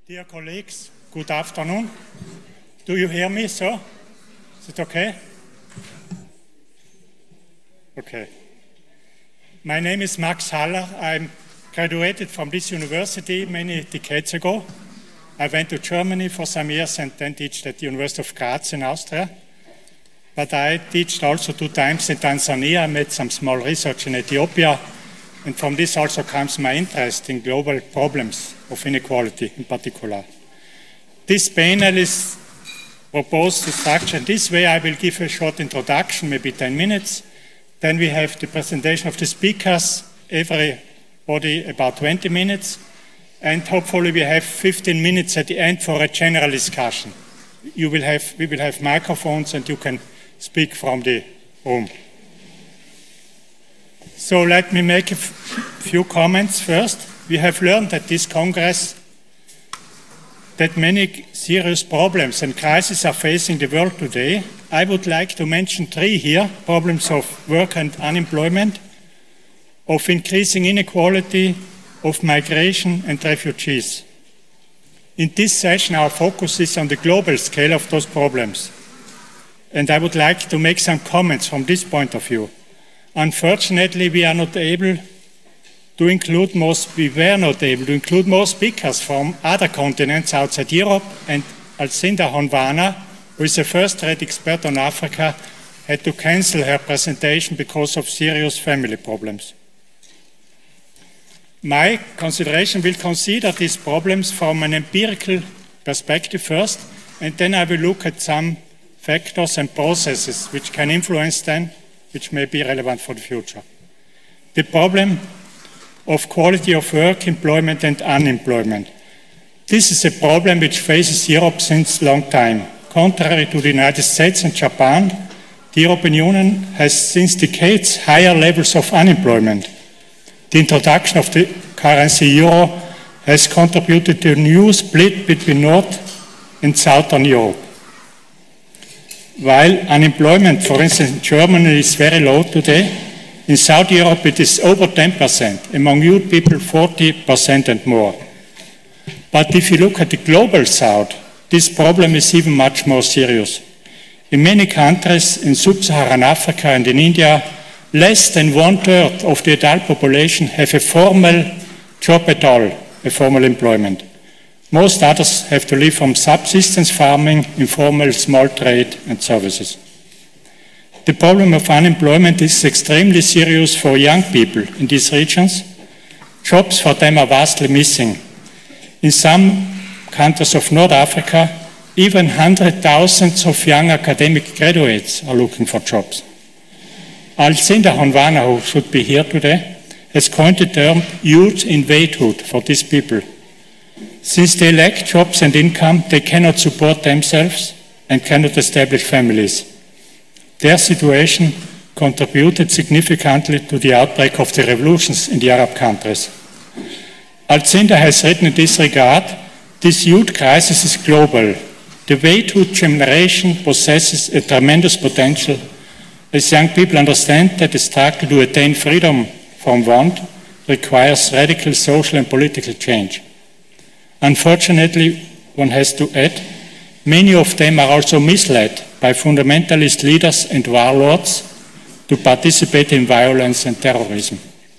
Dear colleagues, good afternoon. Do you hear me, so? Is it okay? Okay. My name is Max Haller. I graduated from this university many decades ago. I went to Germany for some years and then taught at the University of Graz in Austria. But I taught also 2 times in Tanzania. I made some small research in Ethiopia. And from this also comes my interest in global problems of inequality in particular. This panel is proposed to structure this way. I will give a short introduction, maybe 10 minutes. Then we have the presentation of the speakers, everybody about 20 minutes. And hopefully we have 15 minutes at the end for a general discussion. We will have microphones and you can speak from the room. So let me make a few comments first. We have learned at this Congress that many serious problems and crises are facing the world today. I would like to mention 3 here: problems of work and unemployment, of increasing inequality, of migration and refugees. In this session, our focus is on the global scale of those problems. And I would like to make some comments from this point of view. Unfortunately, we were not able to include more speakers from other continents outside Europe, and Alcinda Honvana, who is a first-rate expert on Africa, had to cancel her presentation because of serious family problems. My consideration will consider these problems from an empirical perspective first, and then I will look at some factors and processes which can influence them, which may be relevant for the future. The problem of quality of work, employment and unemployment. This is a problem which faces Europe since a long time. Contrary to the United States and Japan, the European Union has since decades higher levels of unemployment. The introduction of the currency euro has contributed to a new split between North and Southern Europe. While unemployment, for instance, in Germany is very low today, in South Europe it is over 10%, among youth people 40% and more. But if you look at the global South, this problem is even much more serious. In many countries in sub-Saharan Africa and in India, less than 1/3 of the adult population have a formal job at all, a formal employment. Most others have to live from subsistence farming, informal small trade and services. The problem of unemployment is extremely serious for young people in these regions. Jobs for them are vastly missing. In some countries of North Africa, even 100,000 of young academic graduates are looking for jobs. Alcinda Honvana, who should be here today, has coined the term youth in waithood for these people. Since they lack jobs and income, they cannot support themselves and cannot establish families. Their situation contributed significantly to the outbreak of the revolutions in the Arab countries. Alcinda has written in this regard, this youth crisis is global. The waithood generation possesses a tremendous potential as young people understand that the struggle to attain freedom from want requires radical social and political change. Unfortunately, one has to add, many of them are also misled by fundamentalist leaders and warlords to participate in violence and terrorism.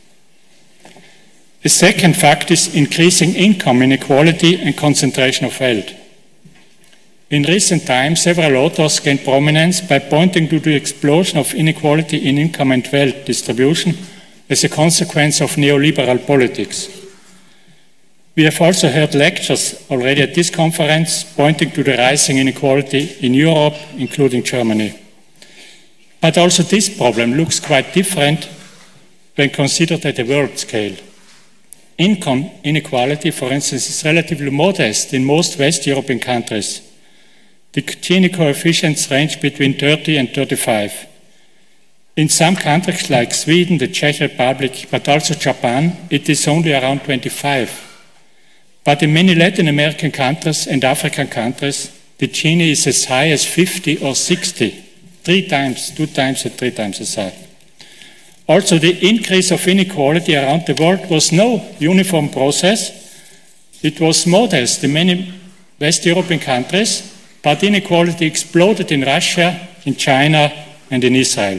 The second fact is increasing income inequality and concentration of wealth. In recent times, several authors gained prominence by pointing to the explosion of inequality in income and wealth distribution as a consequence of neoliberal politics. We have also heard lectures already at this conference pointing to the rising inequality in Europe, including Germany. But also this problem looks quite different when considered at a world scale. Income inequality, for instance, is relatively modest in most West European countries. The Gini coefficients range between 30 and 35. In some countries like Sweden, the Czech Republic, but also Japan, it is only around 25. But in many Latin American countries and African countries, the Gini is as high as 50 or 60, 2 times and 3 times as high. Also, the increase of inequality around the world was no uniform process. It was modest in many West European countries, but inequality exploded in Russia, in China, and in Israel.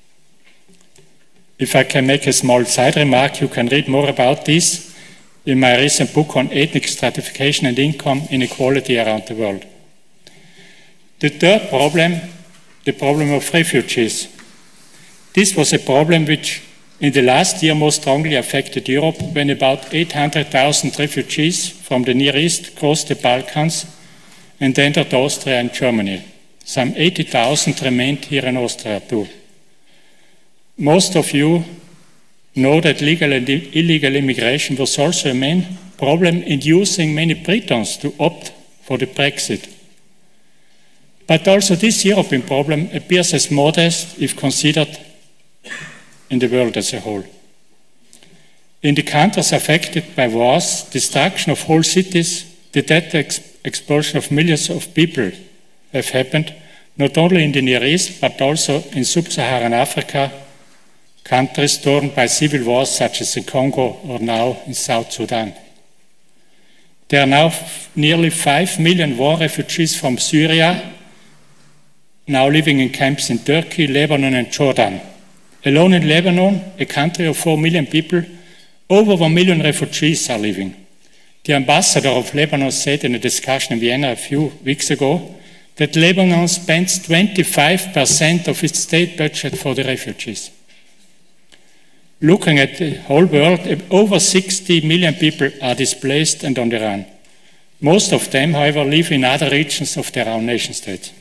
If I can make a small side remark, you can read more about this in my recent book on ethnic stratification and income inequality around the world. The third problem, the problem of refugees. This was a problem which in the last year most strongly affected Europe when about 800,000 refugees from the Near East crossed the Balkans and entered Austria and Germany. Some 80,000 remained here in Austria too. Most of you know that legal and illegal immigration was also a main problem, inducing many Britons to opt for the Brexit. But also this European problem appears as modest if considered in the world as a whole. In the countries affected by wars, destruction of whole cities, the death expulsion of millions of people have happened, not only in the Near East, but also in sub-Saharan Africa, countries torn by civil wars such as in Congo or now in South Sudan. There are now nearly 5 million war refugees from Syria, now living in camps in Turkey, Lebanon and Jordan. Alone in Lebanon, a country of 4 million people, over 1 million refugees are living. The ambassador of Lebanon said in a discussion in Vienna a few weeks ago that Lebanon spends 25% of its state budget for the refugees. Looking at the whole world, over 60 million people are displaced and on the run. Most of them, however, live in other regions of their own nation states.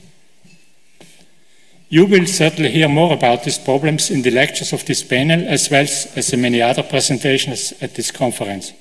You will certainly hear more about these problems in the lectures of this panel, as well as in many other presentations at this conference.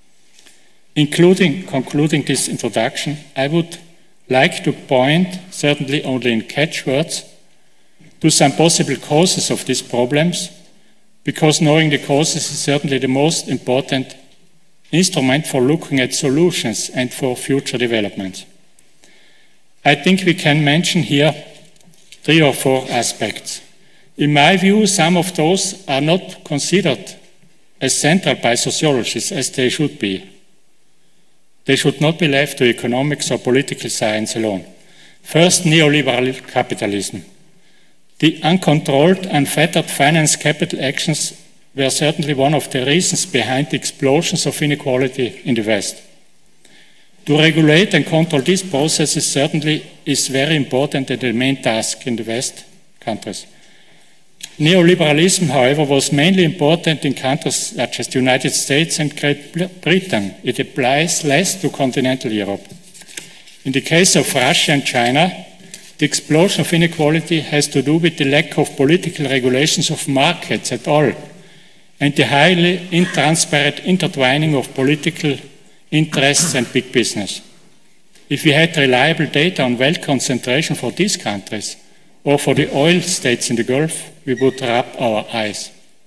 Concluding this introduction, I would like to point, certainly only in catchwords, to some possible causes of these problems, because knowing the causes is certainly the most important instrument for looking at solutions and for future developments. I think we can mention here 3 or 4 aspects. In my view, some of those are not considered as central by sociologists as they should be. They should not be left to economics or political science alone. First, neoliberal capitalism. The uncontrolled, unfettered finance capital actions were certainly one of the reasons behind the explosions of inequality in the West. To regulate and control these processes certainly is very important and the main task in the West countries. Neoliberalism, however, was mainly important in countries such as the United States and Great Britain. It applies less to continental Europe. In the case of Russia and China, the explosion of inequality has to do with the lack of political regulations of markets at all, and the highly intransparent intertwining of political interests and big business. If we had reliable data on wealth concentration for these countries, or for the oil states in the Gulf, we would rub our eyes.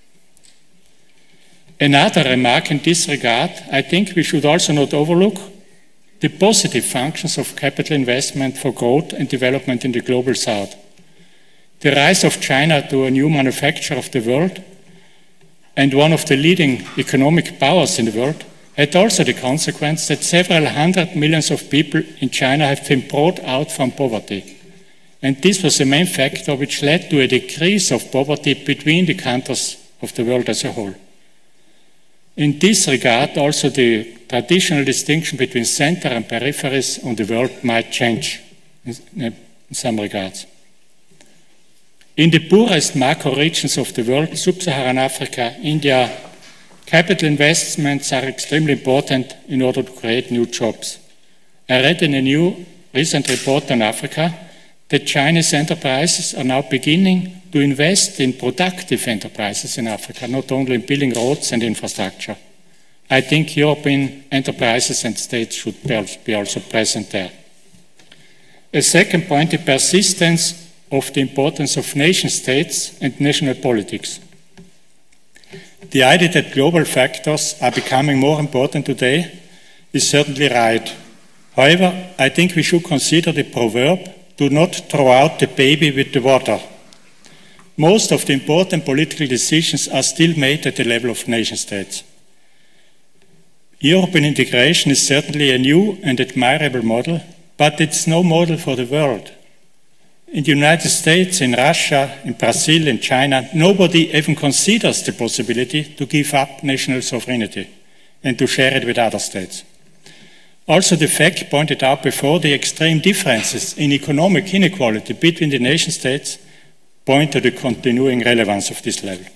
Another remark in this regard, I think we should also not overlook the positive functions of capital investment for growth and development in the global South. The rise of China to a new manufacturer of the world and one of the leading economic powers in the world had also the consequence that several hundred millions of people in China have been brought out from poverty. And this was the main factor which led to a decrease of poverty between the countries of the world as a whole. In this regard, also the traditional distinction between center and peripheries on the world might change in some regards. In the poorest macro regions of the world, sub-Saharan Africa, India, capital investments are extremely important in order to create new jobs. I read in a new recent report on Africa that Chinese enterprises are now beginning to invest in productive enterprises in Africa, not only in building roads and infrastructure. I think European enterprises and states should be also present there. A second point, the persistence of the importance of nation states and national politics. The idea that global factors are becoming more important today is certainly right. However, I think we should consider the proverb, do not throw out the baby with the water. Most of the important political decisions are still made at the level of nation states. European integration is certainly a new and admirable model, but it's no model for the world. In the United States, in Russia, in Brazil, in China, nobody even considers the possibility to give up national sovereignty and to share it with other states. Also, the fact pointed out before, the extreme differences in economic inequality between the nation states point to the continuing relevance of this level.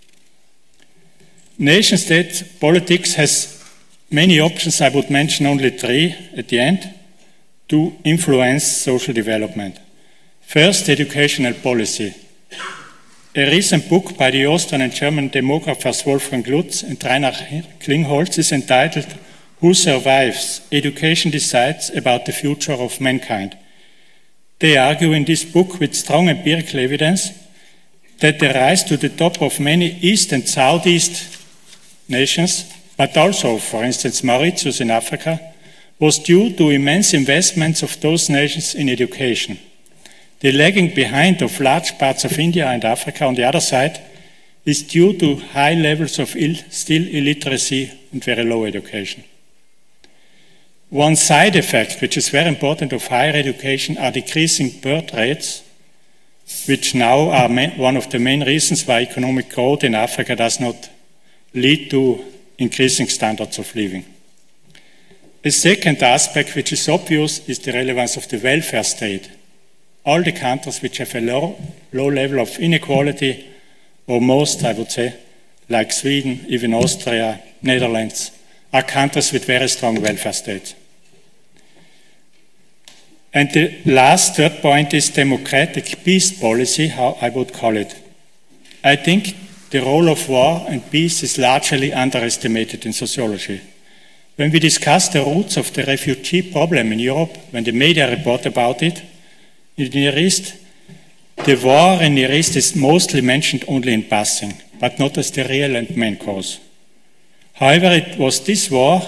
Nation state politics has many options. I would mention only three at the end to influence social development. First, educational policy. A recent book by the Austrian and German demographers Wolfgang Lutz and Rainer Klingholz is entitled "Who Survives? Education Decides About the Future of Mankind." They argue in this book with strong empirical evidence that the rise to the top of many East and Southeast nations, but also, for instance, Mauritius in Africa, was due to immense investments of those nations in education. The lagging behind of large parts of India and Africa, on the other side, is due to high levels of still illiteracy and very low education. One side effect, which is very important of higher education, are decreasing birth rates, which now are one of the main reasons why economic growth in Africa does not lead to increasing standards of living. A second aspect, which is obvious, is the relevance of the welfare state. All the countries which have a low level of inequality, or most, I would say, like Sweden, even Austria, Netherlands, are countries with very strong welfare states. And the last, third point is democratic peace policy, how I would call it. I think the role of war and peace is largely underestimated in sociology. When we discuss the roots of the refugee problem in Europe, when the media report about it, in the Near East, the war in the Near East is mostly mentioned only in passing, but not as the real and main cause. However, it was this war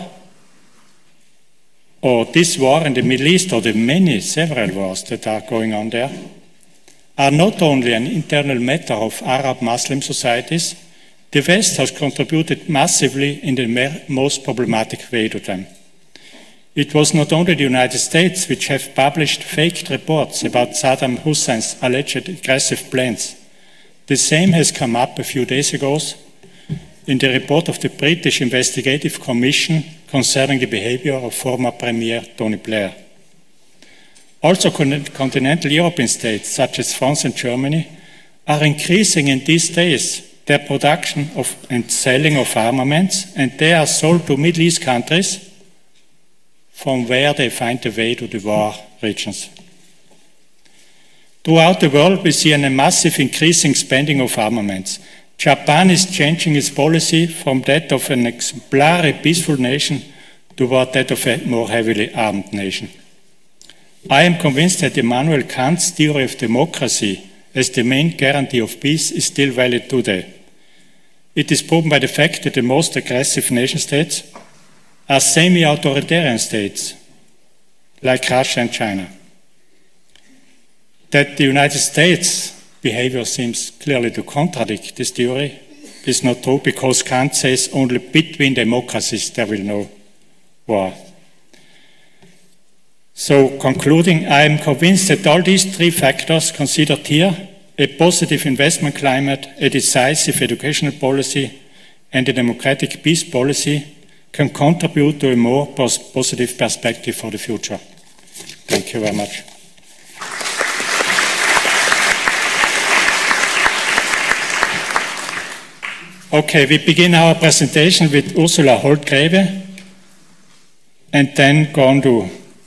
in the Middle East, or the several wars that are going on there, are not only an internal matter of Arab Muslim societies. The West has contributed massively in the most problematic way to them. It was not only the United States which have published faked reports about Saddam Hussein's alleged aggressive plans. The same has come up a few days ago in the report of the British Investigative Commission concerning the behavior of former Premier Tony Blair. Also, continental European states, such as France and Germany, are increasing in these days their production of and selling of armaments, and they are sold to Middle East countries from where they find the way to the war regions. Throughout the world, we see a massive increasing spending of armaments. Japan is changing its policy from that of an exemplary peaceful nation toward that of a more heavily armed nation. I am convinced that Immanuel Kant's theory of democracy as the main guarantee of peace is still valid today. It is proven by the fact that the most aggressive nation states are semi-authoritarian states, like Russia and China. That the United States' behavior seems clearly to contradict this theory is not true, because Kant says only between democracies there will no war. So, concluding, I am convinced that all these three factors considered here, a positive investment climate, a decisive educational policy, and a democratic peace policy, can contribute to a more positive perspective for the future. Thank you very much. Okay, we begin our presentation with Ursula HOLTGREWE, and then go on to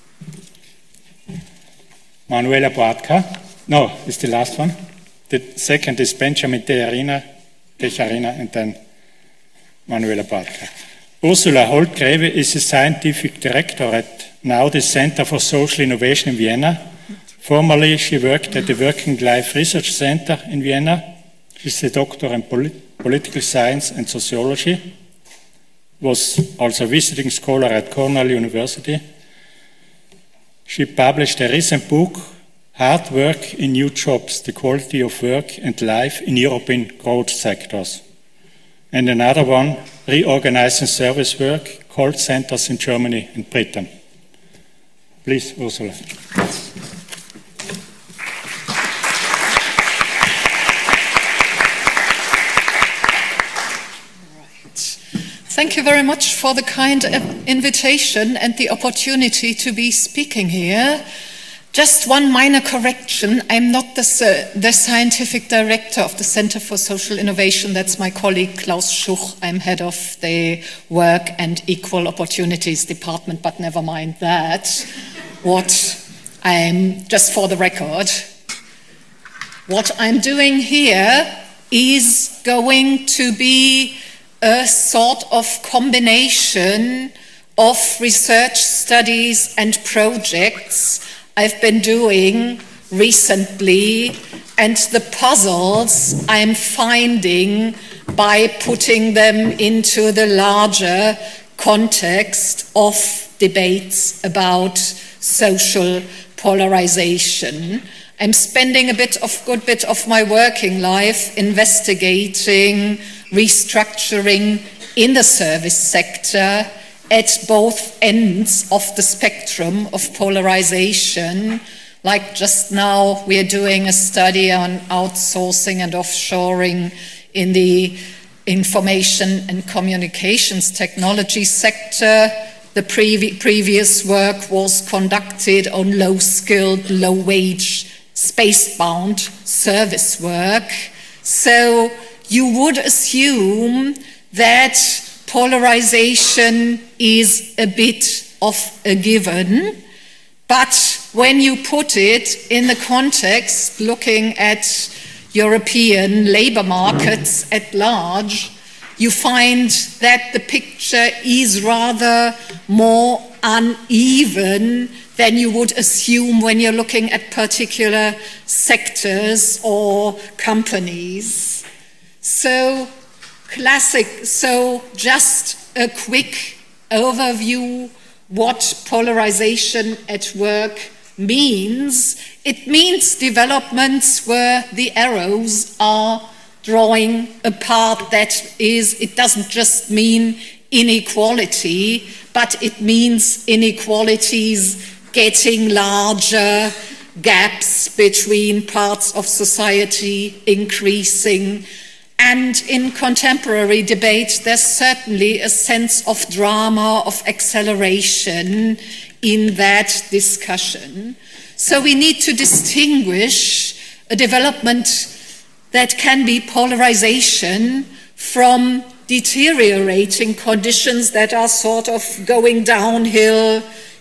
Manuela BOATCA. No, it's the last one. The second is Benjamin TEJERINA, and then Manuela BOATCA. Ursula HOLTGREWE is a scientific director at now the Center for Social Innovation in Vienna. Formerly, she worked at the Working Life Research Center in Vienna. She's a doctor in political science and sociology. Was also a visiting scholar at Cornell University. She published a recent book, Hard Work in New Jobs, the Quality of Work and Life in European Growth Sectors. And another one, Reorganizing Service Work, HOLT centers in Germany and Britain. Please, Ursula. Thank you very much for the kind invitation and the opportunity to be speaking here. Just one minor correction. I'm not the scientific director of the Center for Social Innovation. That's my colleague Klaus Schuch. I'm head of the Work and Equal Opportunities Department, but never mind that. Just for the record, what I'm doing here is going to be a sort of combination of research studies and projects I've been doing recently and the puzzles I'm finding by putting them into the larger context of debates about social polarization. I'm spending a good bit of my working life investigating restructuring in the service sector at both ends of the spectrum of polarization. Like just now, we are doing a study on outsourcing and offshoring in the information and communications technology sector. The previous work was conducted on low-skilled, low-wage, space-bound service work. So you would assume that polarization is a bit of a given, but when you put it in the context looking at European labor markets at large, you find that the picture is rather more uneven than you would assume when you're looking at particular sectors or companies. So just a quick overview what polarization at work means. It means developments where the arrows are drawing apart. That is, it doesn't just mean inequality, but it means inequalities getting larger, gaps between parts of society increasing. And in contemporary debate, there's certainly a sense of drama, of acceleration in that discussion. So we need to distinguish a development that can be polarization from deteriorating conditions that are sort of going downhill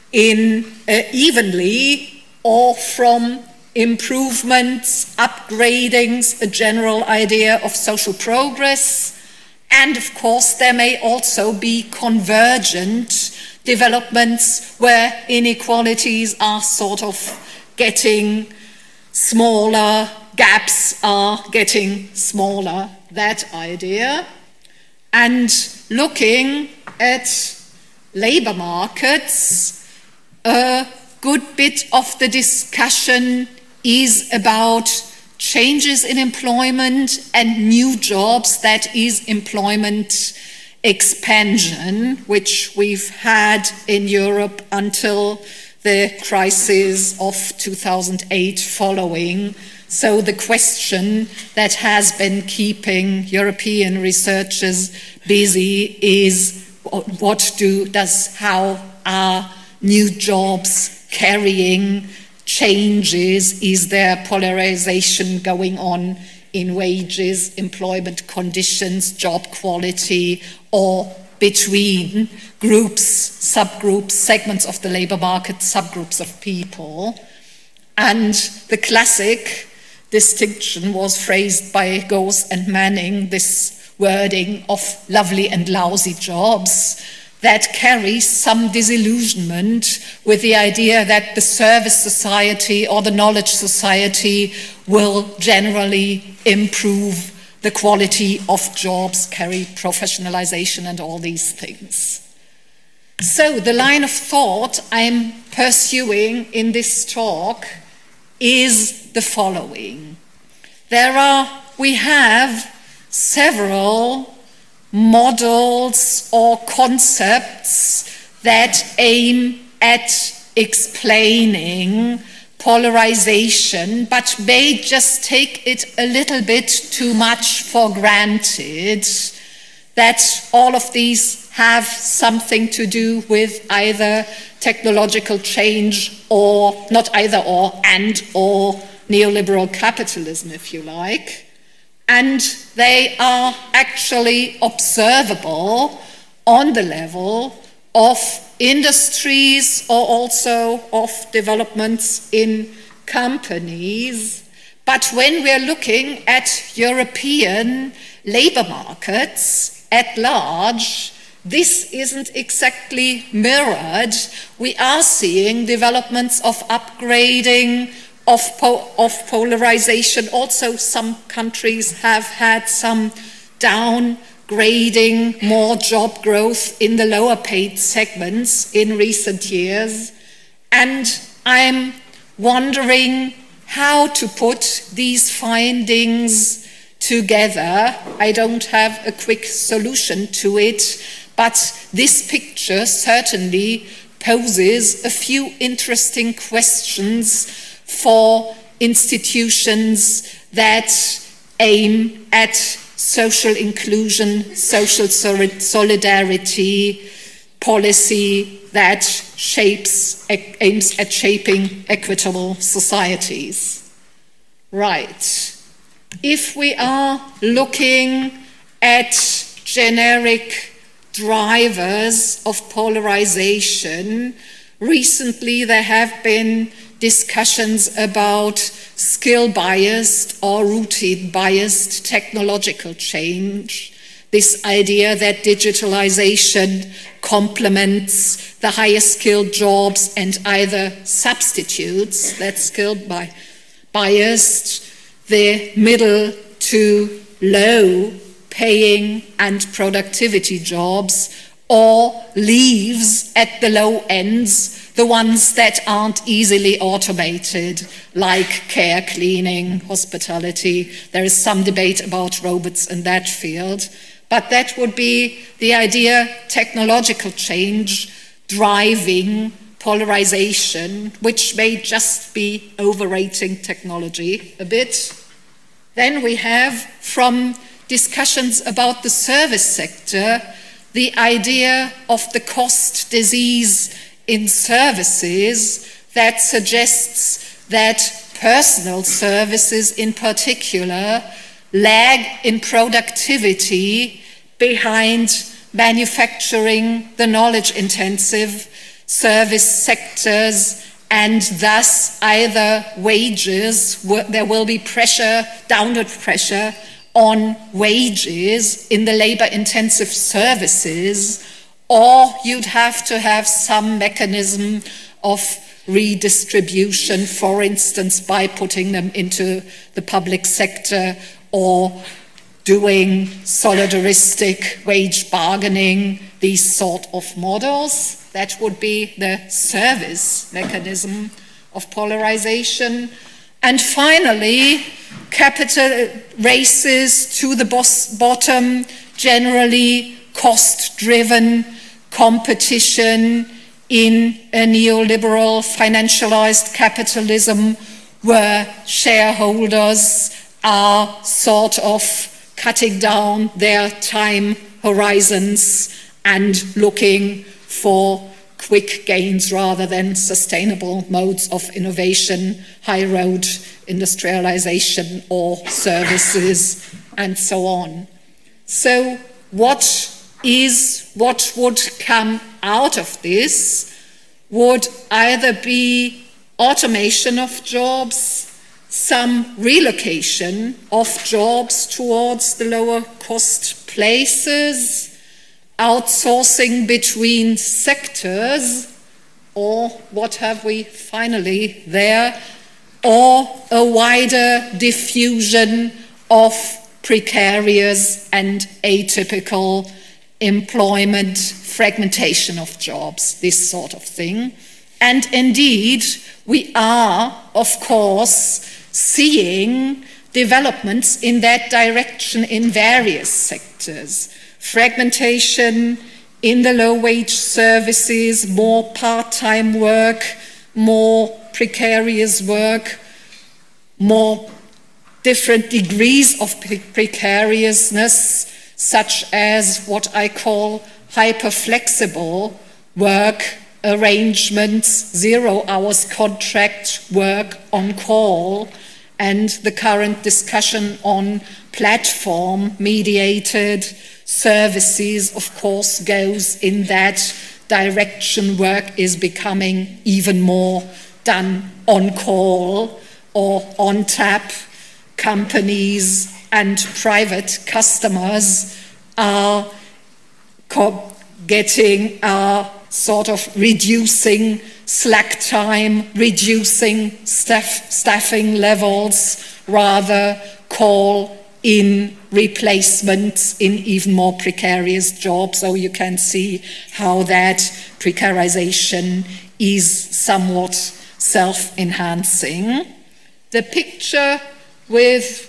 evenly, or from improvements, upgradings, a general idea of social progress. And of course, there may also be convergent developments where inequalities are sort of getting smaller, gaps are getting smaller, that idea. And looking at labor markets, a good bit of the discussion is about changes in employment and new jobs, that is employment expansion, which we've had in Europe until the crisis of 2008 following. So the question that has been keeping European researchers busy is how are new jobs carrying changes? Is there polarization going on in wages, employment conditions, job quality, or between groups, subgroups, segments of the labor market, subgroups of people? And the classic distinction was phrased by Goes and Manning, this wording of lovely and lousy jobs, that carries some disillusionment with the idea that the service society or the knowledge society will generally improve the quality of jobs, carry professionalization and all these things. So the line of thought I'm pursuing in this talk is the following. We have several models or concepts that aim at explaining polarization, but may just take it a little bit too much for granted, that all of these have something to do with either technological change or, not either or, and or neoliberal capitalism, if you like. And they are actually observable on the level of industries or also of developments in companies. But when we're looking at European labor markets at large, this isn't exactly mirrored. We are seeing developments of upgrading, of polarization. Also, some countries have had some downgrading, more job growth in the lower paid segments in recent years. And I'm wondering how to put these findings together. I don't have a quick solution to it, but this picture certainly poses a few interesting questions for institutions that aim at social inclusion, social solidarity, policy that aims at shaping equitable societies. Right. If we are looking at generic drivers of polarization, recently there have been discussions about skill-biased or routine-biased technological change. This idea that digitalization complements the higher skilled jobs and either substitutes that skill-biased the middle to low paying and productivity jobs, or leaves at the low ends the ones that aren't easily automated, like care, cleaning, hospitality. There is some debate about robots in that field, but that would be the idea: technological change driving polarization, which may just be overrating technology a bit. Then we have, from discussions about the service sector, the idea of the cost disease in services that suggests that personal services in particular lag in productivity behind manufacturing, the knowledge-intensive service sectors, and thus either wages, there will be pressure, downward pressure on wages in the labor-intensive services, or you'd have to have some mechanism of redistribution, for instance, by putting them into the public sector or doing solidaristic wage bargaining, these sort of models. That would be the service mechanism of polarization. And finally, capital races to the bottom, generally cost-driven competition in a neoliberal financialized capitalism where shareholders are sort of cutting down their time horizons and looking for quick gains rather than sustainable modes of innovation, high road industrialization or services, and so on. So what would come out of this would either be automation of jobs, some relocation of jobs towards the lower cost places, outsourcing between sectors, or what have we finally there, or a wider diffusion of precarious and atypical employment, fragmentation of jobs, this sort of thing. And indeed, we are, of course, seeing developments in that direction in various sectors. fragmentation in the low-wage services, more part-time work, more precarious work, more different degrees of precariousness, such as what I call hyper-flexible work arrangements, 0 hours contract work on call, and the current discussion on platform-mediated services, of course, goes in that direction. Work is becoming even more done on call or on tap. Companies and private customers are sort of reducing slack time, reducing staffing levels, rather call in replacements in even more precarious jobs. So you can see how that precarization is somewhat self-enhancing. The picture with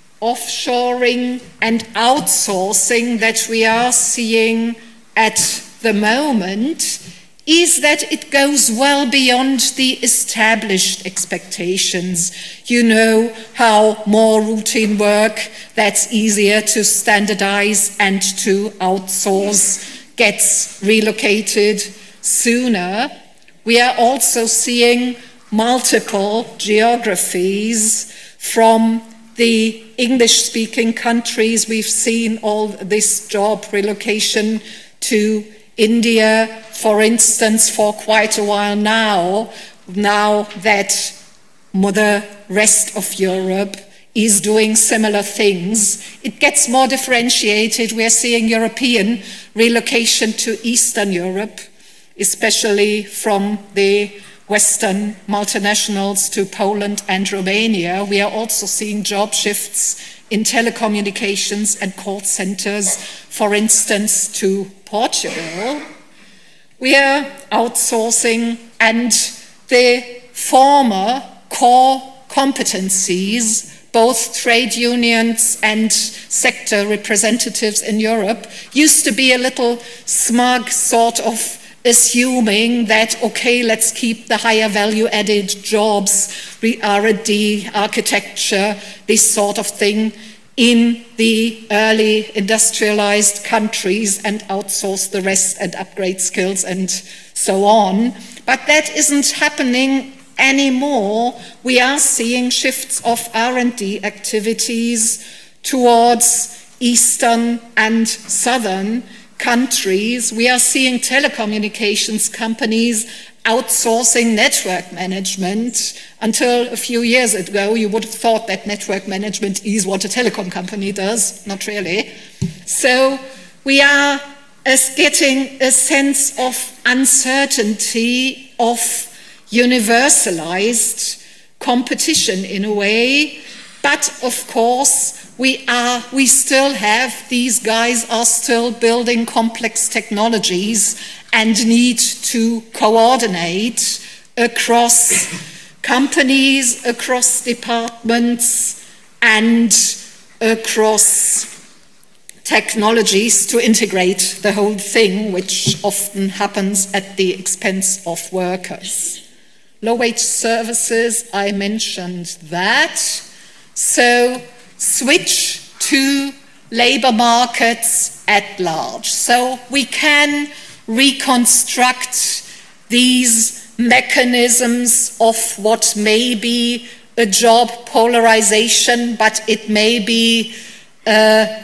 offshoring and outsourcing that we are seeing at the moment is that it goes well beyond the established expectations. You know how more routine work that's easier to standardize and to outsource gets relocated sooner. We are also seeing multiple geographies from the English-speaking countries. We've seen all this job relocation to India, for instance, for quite a while now that the rest of Europe is doing similar things. It gets more differentiated. We're seeing European relocation to Eastern Europe, especially from the Western multinationals to Poland and Romania. We are also seeing job shifts in telecommunications and call centers, for instance, to Portugal. We are outsourcing, and the former core competencies, both trade unions and sector representatives in Europe, used to be a little smug, sort of assuming that, okay, let's keep the higher value-added jobs, R&D, architecture, this sort of thing, in the early industrialized countries and outsource the rest and upgrade skills and so on. But that isn't happening anymore. We are seeing shifts of R&D activities towards Eastern and Southern countries. We are seeing telecommunications companies outsourcing network management. Until a few years ago, you would have thought that network management is what a telecom company does. Not really. So we are getting a sense of uncertainty, of universalized competition in a way. But of course, we still have, these guys are still building complex technologies and need to coordinate across companies, across departments, and across technologies to integrate the whole thing, which often happens at the expense of workers. Low-wage services, I mentioned that. So switch to labor markets at large. So we can reconstruct these mechanisms of what may be a job polarization, but it may be an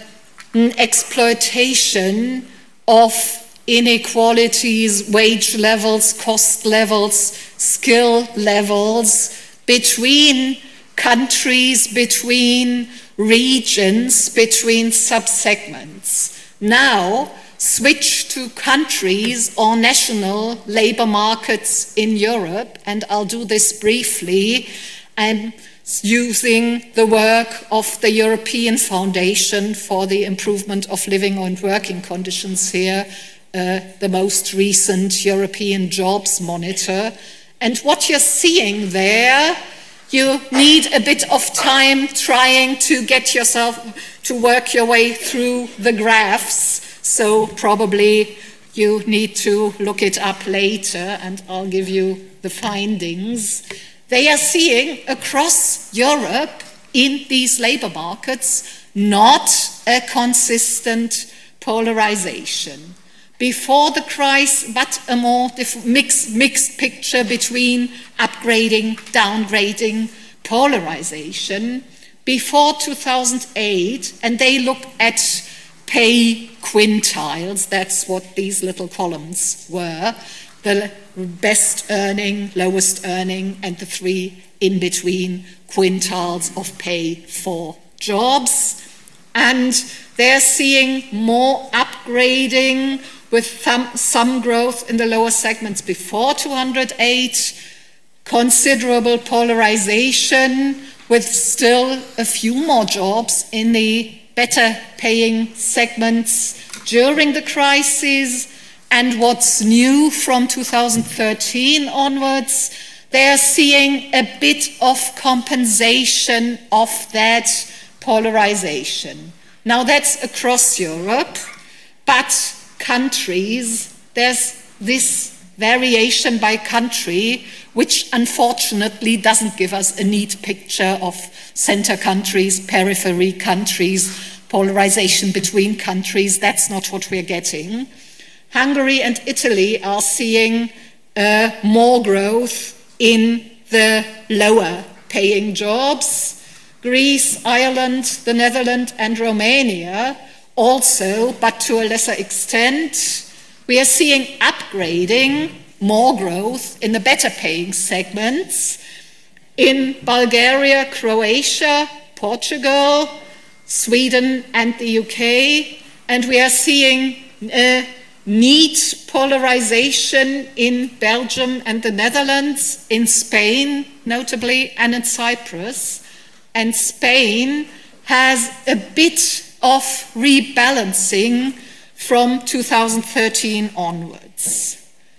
exploitation of inequalities, wage levels, cost levels, skill levels between countries, between regions, between subsegments. Now, switch to countries or national labor markets in Europe, and I'll do this briefly. I'm using the work of the European Foundation for the Improvement of Living and Working Conditions here, the most recent European Jobs Monitor. And what you're seeing there, you need a bit of time trying to get yourself to work your way through the graphs. So probably you need to look it up later, and I'll give you the findings. They are seeing across Europe in these labor markets not a consistent polarization. Before the crisis, but a more mixed picture between upgrading, downgrading, polarization. Before 2008, and they look at pay quintiles, that's what these little columns were, the best earning, lowest earning, and the three in between quintiles of pay for jobs. And they're seeing more upgrading with some growth in the lower segments before 208, considerable polarization with still a few more jobs in the better paying segments during the crisis. And what's new from 2013 onwards, they are seeing a bit of compensation of that polarization. Now that's across Europe, but countries, there's this variation by country, which unfortunately doesn't give us a neat picture of center countries, periphery countries, polarization between countries. That's not what we're getting. Hungary and Italy are seeing more growth in the lower paying jobs. Greece, Ireland, the Netherlands, and Romania also, but to a lesser extent. We are seeing upgrading, more growth in the better paying segments in Bulgaria, Croatia, Portugal, Sweden, and the UK. And we are seeing neat polarization in Belgium and the Netherlands, in Spain, notably, and in Cyprus. And Spain has a bit of rebalancing from 2013 onwards.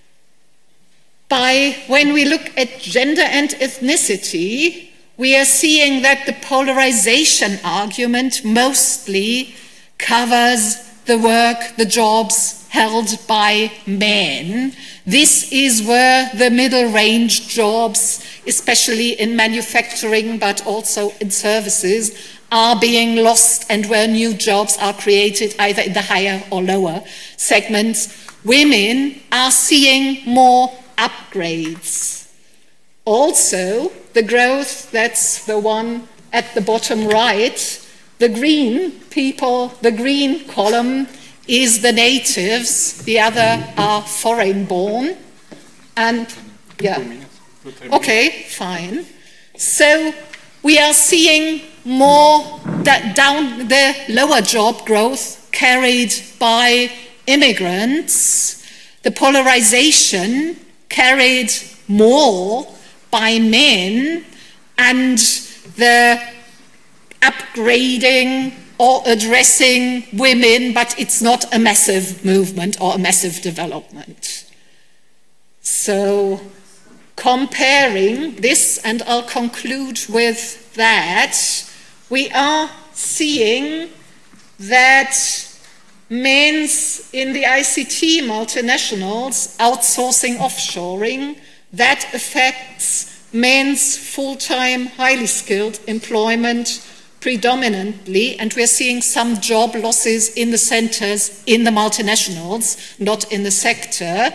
When we look at gender and ethnicity, we are seeing that the polarization argument mostly covers the work, the jobs held by men. This is where the middle range jobs, especially in manufacturing, but also in services, are being lost, and where new jobs are created either in the higher or lower segments. Women are seeing more upgrades. Also, the growth, that's the one at the bottom right, the green people, the green column is the natives, the other are foreign born. And yeah, okay, fine. So we are seeing more down the lower job growth carried by immigrants, the polarization carried more by men, and the upgrading or addressing women, but it's not a massive movement or a massive development. So comparing this, and I'll conclude with that, we are seeing that men's in the ICT multinationals outsourcing, offshoring, that affects men's full-time, highly skilled employment predominantly, and we're seeing some job losses in the centers in the multinationals, not in the sector,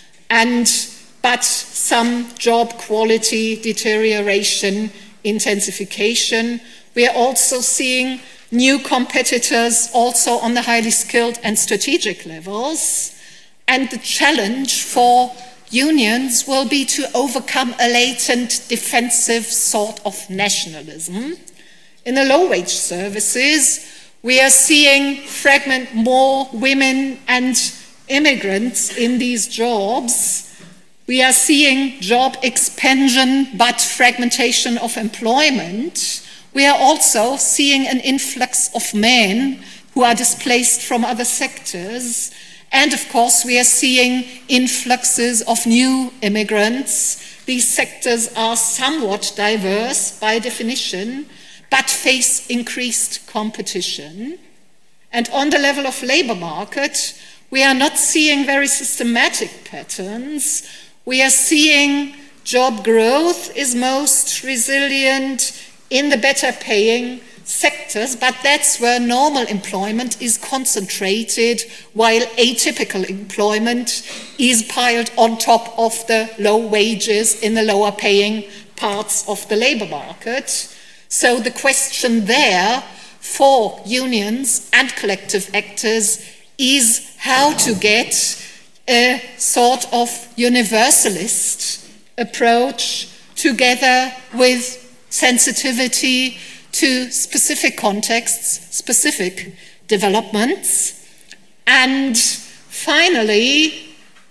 but some job quality deterioration, intensification. We are also seeing new competitors also on the highly skilled and strategic levels, and the challenge for unions will be to overcome a latent defensive sort of nationalism. In the low-wage services, we are seeing more women and immigrants in these jobs. We are seeing job expansion, but fragmentation of employment. We are also seeing an influx of men who are displaced from other sectors. And of course, we are seeing influxes of new immigrants. These sectors are somewhat diverse by definition, but face increased competition. And on the level of labor market, we are not seeing very systematic patterns. We are seeing job growth is most resilient in the better paying sectors, but that's where normal employment is concentrated, while atypical employment is piled on top of the low wages in the lower paying parts of the labor market. So the question there for unions and collective actors is how to get a sort of universalist approach together with sensitivity to specific contexts, specific developments. And finally,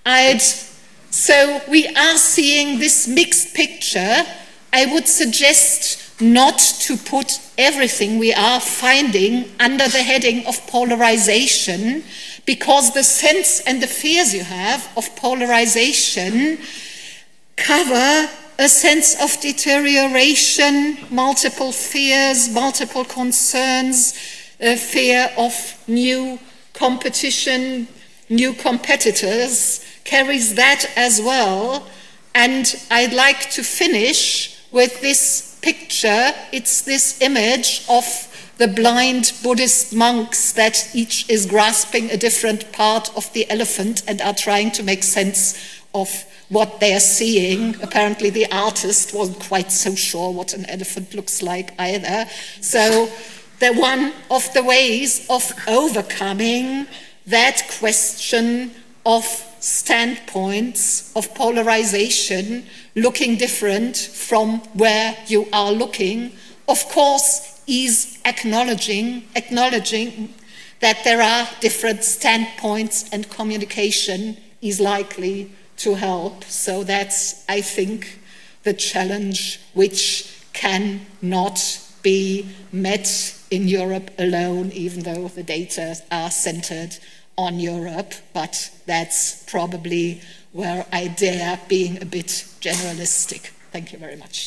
so we are seeing this mixed picture. I would suggest not to put everything we are finding under the heading of polarization, because the sense and the fears you have of polarization cover a sense of deterioration, multiple fears, multiple concerns, a fear of new competition, new competitors, carries that as well. And I'd like to finish with this picture. It's this image of the blind Buddhist monks that each is grasping a different part of the elephant and are trying to make sense of what they're seeing. Apparently the artist wasn't quite so sure what an elephant looks like either. So one of the ways of overcoming that question of standpoints of polarization, looking different from where you are looking, of course, is acknowledging that there are different standpoints, and communication is likely to help. So that's, I think, the challenge which cannot be met in Europe alone, even though the data are centered on Europe. But that's probably where I dare being a bit generalistic. Thank you very much.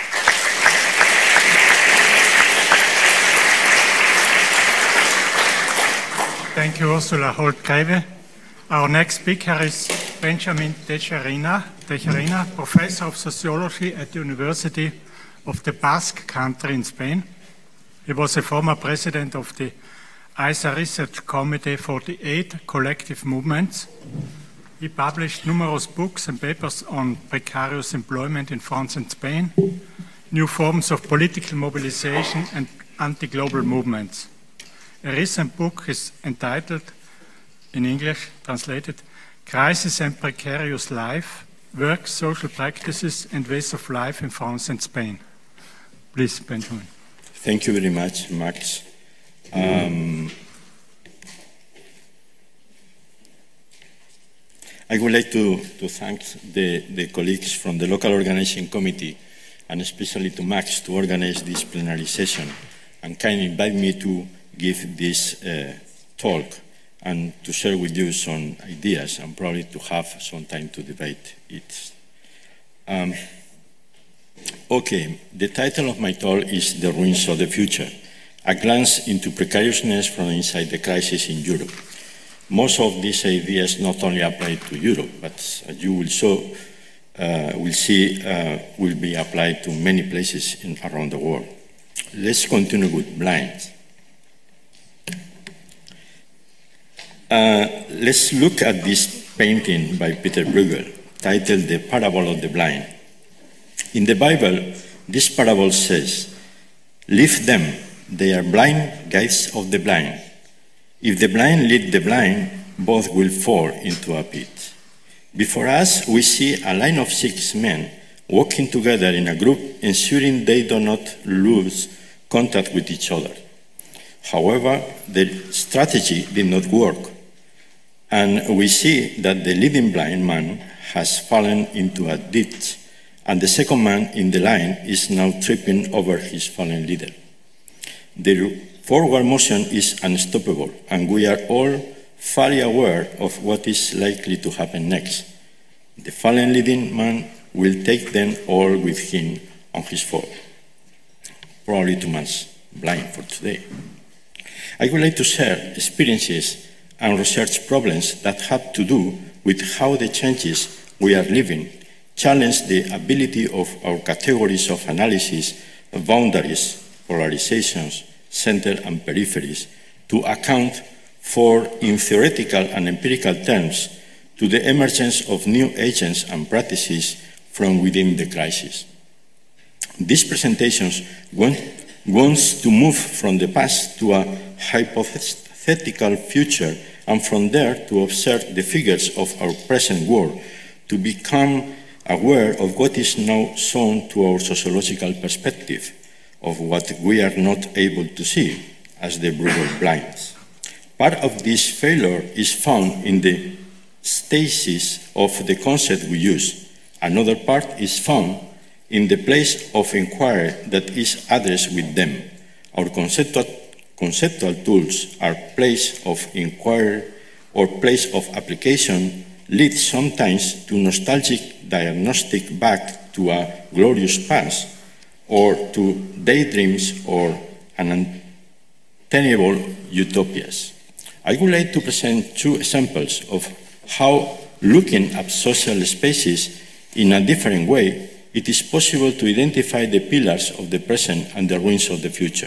Thank you, Ursula HOLTGREWE. Our next speaker is Benjamin TEJERINA, Professor of Sociology at the University of the Basque country in Spain. He was a former president of the ISA Research Committee for the 8 collective movements. He published numerous books and papers on precarious employment in France and Spain, new forms of political mobilization and anti-global movements. A recent book is entitled, in English, translated, Crisis and Precarious Life, Work, Social Practices and Ways of Life in France and Spain. Please, Benjamin. Thank you very much, Max. I would like to thank the colleagues from the local organizing committee, and especially to Max, to organize this plenary session and kindly invite me to give this talk and to share with you some ideas and probably to have some time to debate it. Okay, the title of my talk is The Ruins of the Future, a glance into precariousness from inside the crisis in Europe. Most of these ideas not only apply to Europe, but as you will see, will be applied to many places around the world. Let's continue with blind. Let's look at this painting by Peter Bruegel, titled The Parable of the Blind. In the Bible, this parable says, "Leave them, they are blind guides of the blind. If the blind lead the blind, both will fall into a pit." Before us, we see a line of 6 men walking together in a group, ensuring they do not lose contact with each other. However, the strategy did not work, and we see that the leading blind man has fallen into a ditch, and the second man in the line is now tripping over his fallen leader. The forward motion is unstoppable, and we are all fully aware of what is likely to happen next. The fallen leading man will take them all with him on his fall. Probably too much blind for today. I would like to share experiences and research problems that have to do with how the changes we are living challenge the ability of our categories of analysis, boundaries, polarizations, center and peripheries, to account for, in theoretical and empirical terms, to the emergence of new agents and practices from within the crisis. These presentations wants to move from the past to a hypothetical future, and from there to observe the figures of our present world, to become aware of what is now shown to our sociological perspective, of what we are not able to see as the Bruegel blinds. Part of this failure is found in the stasis of the concept we use. Another part is found in the place of inquiry that is addressed with them. Our conceptual tools are place of inquiry or place of application lead sometimes to nostalgic diagnostic back to a glorious past, or to daydreams or unattainable utopias. I would like to present two examples of how, looking at social spaces in a different way, it is possible to identify the pillars of the present and the ruins of the future.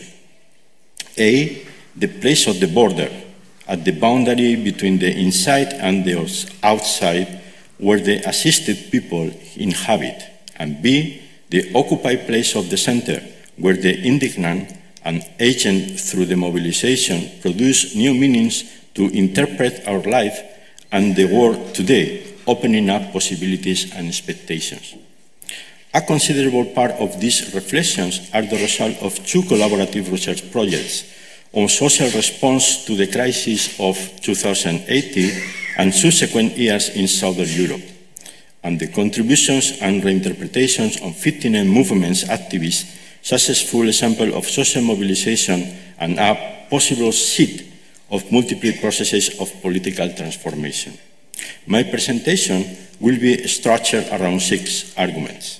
A, the place of the border, at the boundary between the inside and the outside, where the assisted people inhabit, and B, the occupied place of the center, where the indignant and agent through the mobilization produce new meanings to interpret our life and the world today, opening up possibilities and expectations. A considerable part of these reflections are the result of two collaborative research projects on social response to the crisis of 2018 and subsequent years in Southern Europe, and the contributions and reinterpretations on 15 movements activists, successful example of social mobilization and a possible seed of multiple processes of political transformation. My presentation will be structured around 6 arguments.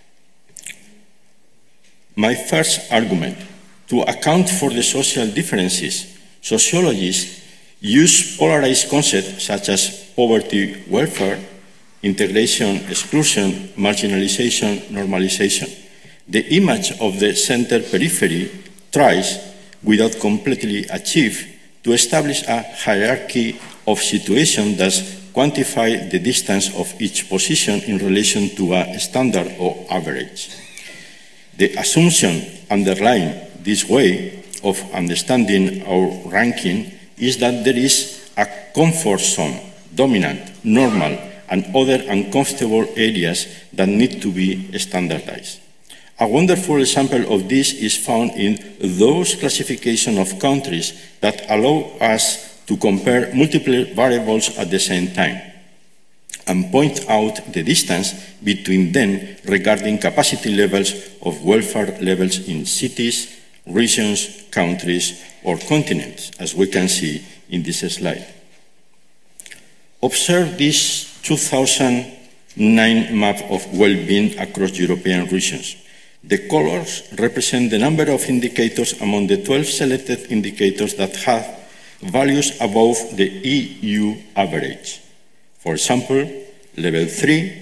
My first argument: to account for the social differences, sociologists use polarized concepts such as poverty, welfare, integration, exclusion, marginalization, normalization. The image of the center periphery tries, without completely achieve, to establish a hierarchy of situations that quantify the distance of each position in relation to a standard or average. The assumption underlying this way of understanding our ranking is that there is a comfort zone, dominant, normal, and other uncomfortable areas that need to be standardized. A wonderful example of this is found in those classifications of countries that allow us to compare multiple variables at the same time and point out the distance between them regarding capacity levels of welfare levels in cities, regions, countries, or continents, as we can see in this slide. Observe this 2009 map of well-being across European regions. The colors represent the number of indicators among the 12 selected indicators that have values above the EU average. For example, level 3,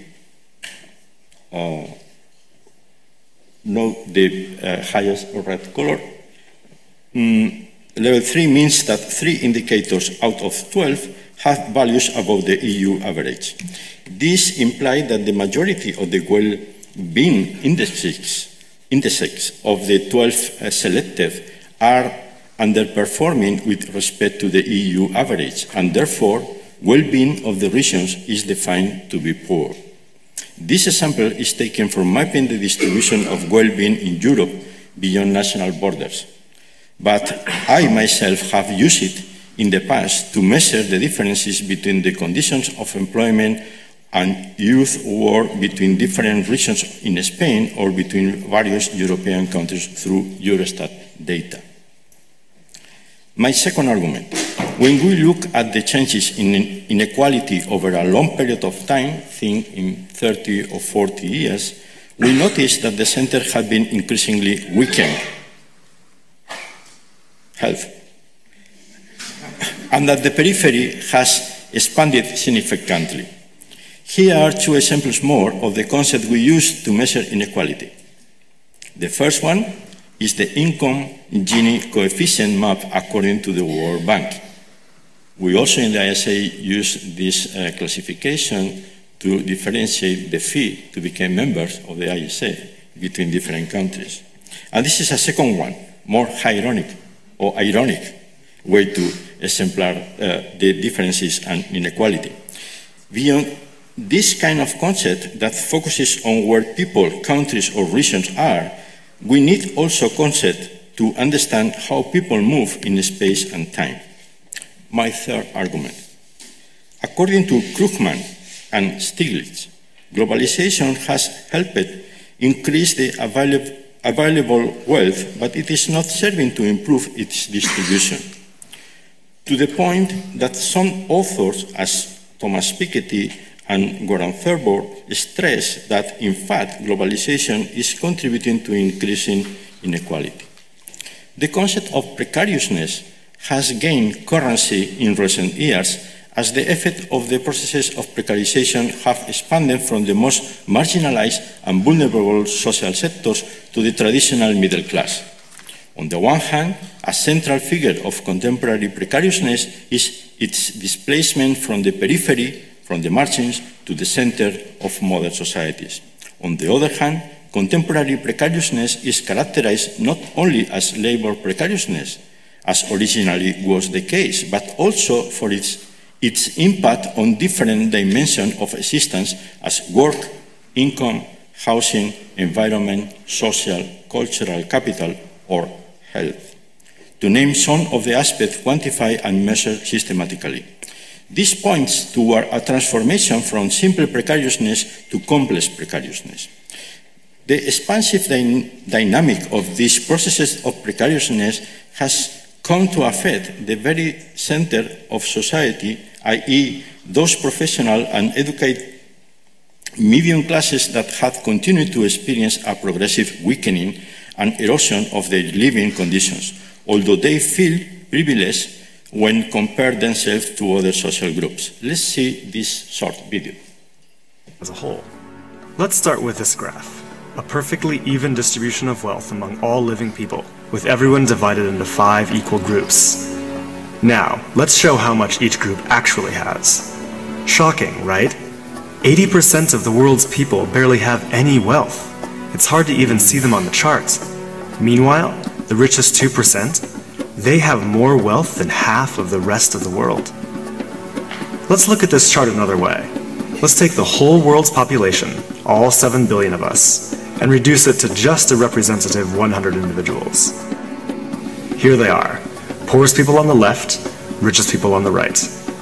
note the highest red color. Level 3 means that 3 indicators out of 12 have values above the EU average. This implies that the majority of the well-being indexes of the 12 selected are underperforming with respect to the EU average, and therefore well-being of the regions is defined to be poor. This example is taken from mapping the distribution of well-being in Europe beyond national borders. But I myself have used it in the past to measure the differences between the conditions of employment and youth work between different regions in Spain or between various European countries through Eurostat data. My second argument: when we look at the changes in inequality over a long period of time, think in 30 or 40 years, we notice that the center has been increasingly weakened. Health. and that the periphery has expanded significantly. Here are two examples more of the concept we use to measure inequality. The first one is the income Gini coefficient map according to the World Bank. We also in the ISA use this classification to differentiate the fee to become members of the ISA between different countries. And this is a second one, more ironic way to exemplar the differences and inequality. Beyond this kind of concept that focuses on where people, countries, or regions are, we need also concept to understand how people move in space and time. My third argument. According to Krugman and Stiglitz, globalization has helped increase the available wealth, but it is not serving to improve its distribution. To the point that some authors, as Thomas Piketty and Goran Ferber, stress that, in fact, globalization is contributing to increasing inequality. The concept of precariousness has gained currency in recent years as the effect of the processes of precarization have expanded from the most marginalized and vulnerable social sectors to the traditional middle class. On the one hand, a central figure of contemporary precariousness is its displacement from the periphery, from the margins, to the center of modern societies. On the other hand, contemporary precariousness is characterized not only as labor precariousness, as originally was the case, but also for its impact on different dimensions of existence as work, income, housing, environment, social, cultural capital, or health, to name some of the aspects quantified and measured systematically. This points toward a transformation from simple precariousness to complex precariousness. The expansive dynamic of these processes of precariousness has come to affect the very center of society, i.e., those professional and educated medium classes that have continued to experience a progressive weakening and erosion of their living conditions, although they feel privileged when compared themselves to other social groups. Let's see this short video. As a whole, let's start with this graph. A perfectly even distribution of wealth among all living people, with everyone divided into 5 equal groups. Now, let's show how much each group actually has. Shocking, right? 80% of the world's people barely have any wealth. It's hard to even see them on the chart. Meanwhile, the richest 2%, they have more wealth than half of the rest of the world. Let's look at this chart another way. Let's take the whole world's population, all 7 billion of us, and reduce it to just a representative 100 individuals. Here they are, poorest people on the left, richest people on the right.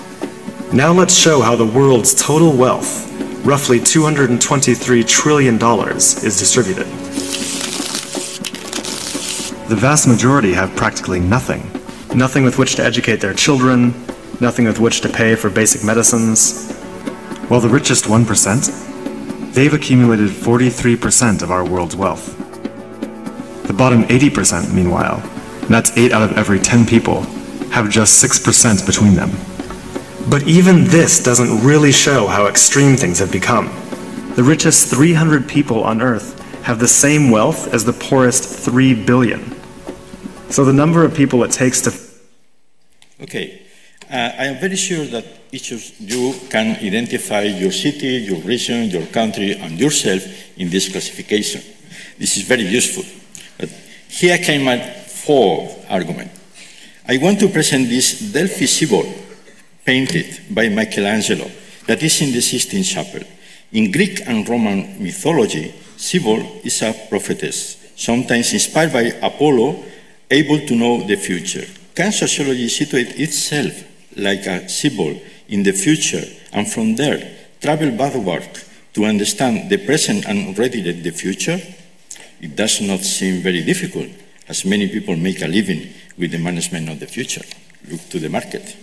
Now let's show how the world's total wealth, roughly $223 trillion, is distributed. The vast majority have practically nothing. Nothing with which to educate their children, nothing with which to pay for basic medicines. While the richest 1%, they've accumulated 43% of our world's wealth. The bottom 80%, meanwhile, and that's 8 out of every 10 people, have just 6% between them. But even this doesn't really show how extreme things have become. The richest 300 people on Earth have the same wealth as the poorest 3 billion. So the number of people it takes to... Okay, I am very sure that each of you can identify your city, your region, your country, and yourself in this classification. This is very useful. But here came my fourth argument. I want to present this Delphi symbol painted by Michelangelo that is in the Sistine Chapel. In Greek and Roman mythology, Sibyl is a prophetess, sometimes inspired by Apollo, able to know the future. Can sociology situate itself like a Sibyl in the future, and from there travel backward to understand the present and redirect the future? It does not seem very difficult, as many people make a living with the management of the future. Look to the market.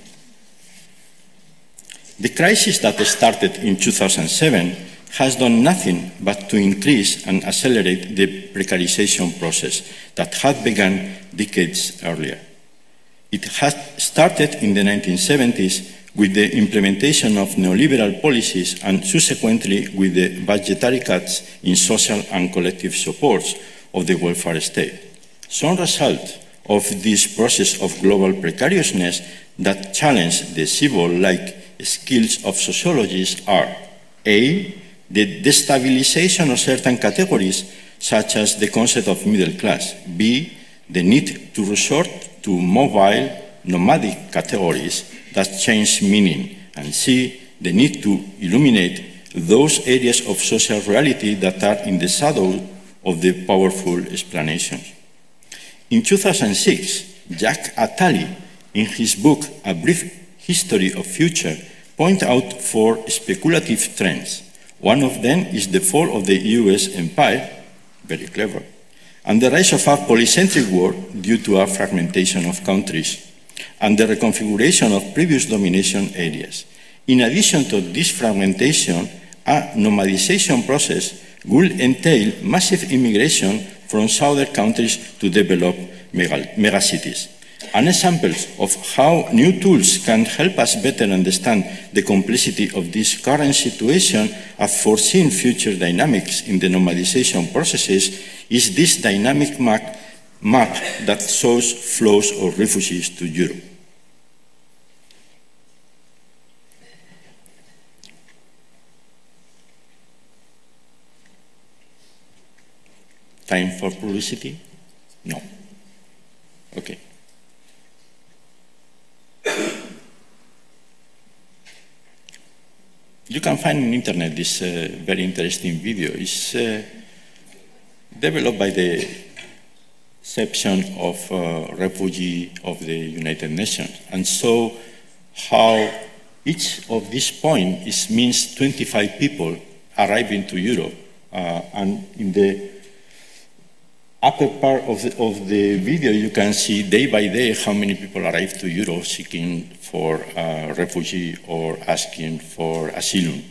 The crisis that started in 2007 has done nothing but to increase and accelerate the precarization process that had begun decades earlier. It had started in the 1970s with the implementation of neoliberal policies and subsequently with the budgetary cuts in social and collective supports of the welfare state. Some result of this process of global precariousness that challenge the civil-like skills of sociologists are A, the destabilization of certain categories, such as the concept of middle class, B, the need to resort to mobile, nomadic categories that change meaning, and C, the need to illuminate those areas of social reality that are in the shadow of the powerful explanations. In 2006, Jacques Attali, in his book A Brief History of Future, pointed out 4 speculative trends. One of them is the fall of the US empire, very clever, and the rise of a polycentric world due to a fragmentation of countries, and the reconfiguration of previous domination areas. In addition to this fragmentation, a nomadization process will entail massive immigration from southern countries to develop megacities. An example of how new tools can help us better understand the complexity of this current situation and foreseen future dynamics in the nomadization processes is this dynamic map that shows flows of refugees to Europe. Time for publicity? No. Okay. You can find on the internet this very interesting video. It's developed by the section of refugee of the United Nations, and so how each of these points means 25 people arriving to Europe, and in the upper part of the video, you can see day by day how many people arrive to Europe seeking for refugee or asking for asylum.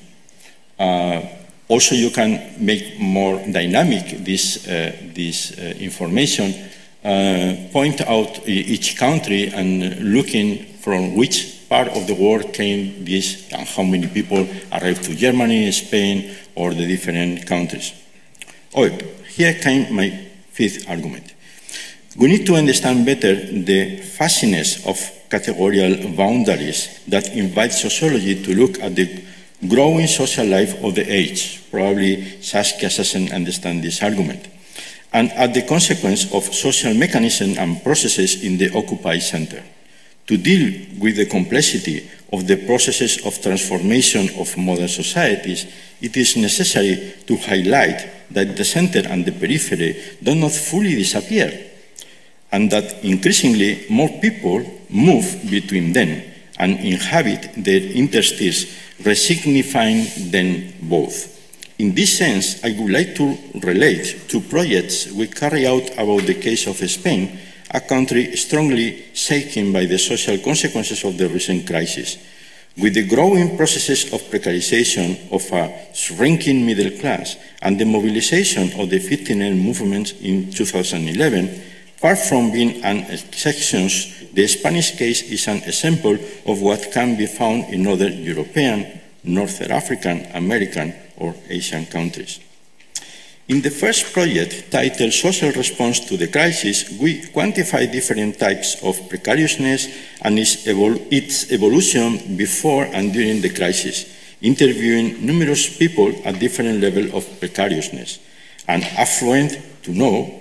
Also, you can make more dynamic this information, point out each country and looking from which part of the world came this and how many people arrived to Germany, Spain, or the different countries. Oh, here came my 5th argument. We need to understand better the fuzziness of categorical boundaries that invite sociology to look at the growing social life of the age. Probably Saskia doesn't understand this argument. And at the consequence of social mechanisms and processes in the occupied center. To deal with the complexity of the processes of transformation of modern societies, it is necessary to highlight that the center and the periphery do not fully disappear, and that increasingly more people move between them and inhabit their interstices, resignifying them both. In this sense, I would like to relate to projects we carry out about the case of Spain, a country strongly shaken by the social consequences of the recent crisis. With the growing processes of precarization of a shrinking middle class and the mobilization of the 15N movement in 2011, far from being an exception, the Spanish case is an example of what can be found in other European, North African, American, or Asian countries. In the first project, titled Social Response to the Crisis, we quantify different types of precariousness and its evolution before and during the crisis, interviewing numerous people at different levels of precariousness, and affluent to know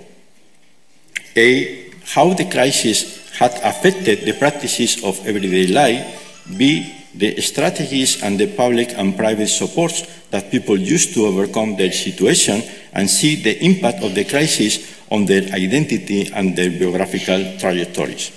A, how the crisis had affected the practices of everyday life, B, the strategies and the public and private supports that people use to overcome their situation, and see the impact of the crisis on their identity and their biographical trajectories.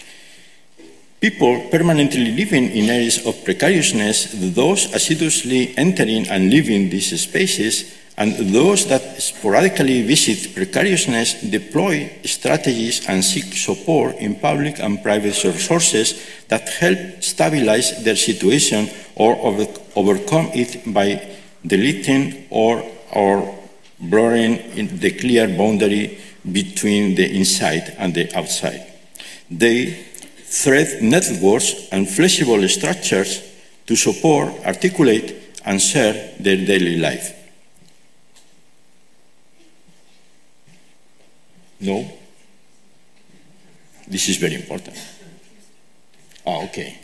People permanently living in areas of precariousness, those assiduously entering and leaving these spaces, and those that sporadically visit precariousness deploy strategies and seek support in public and private resources that help stabilize their situation or overcome it by deleting or blurring the clear boundary between the inside and the outside. They thread networks and flexible structures to support, articulate, and share their daily life. No? This is very important. Okay.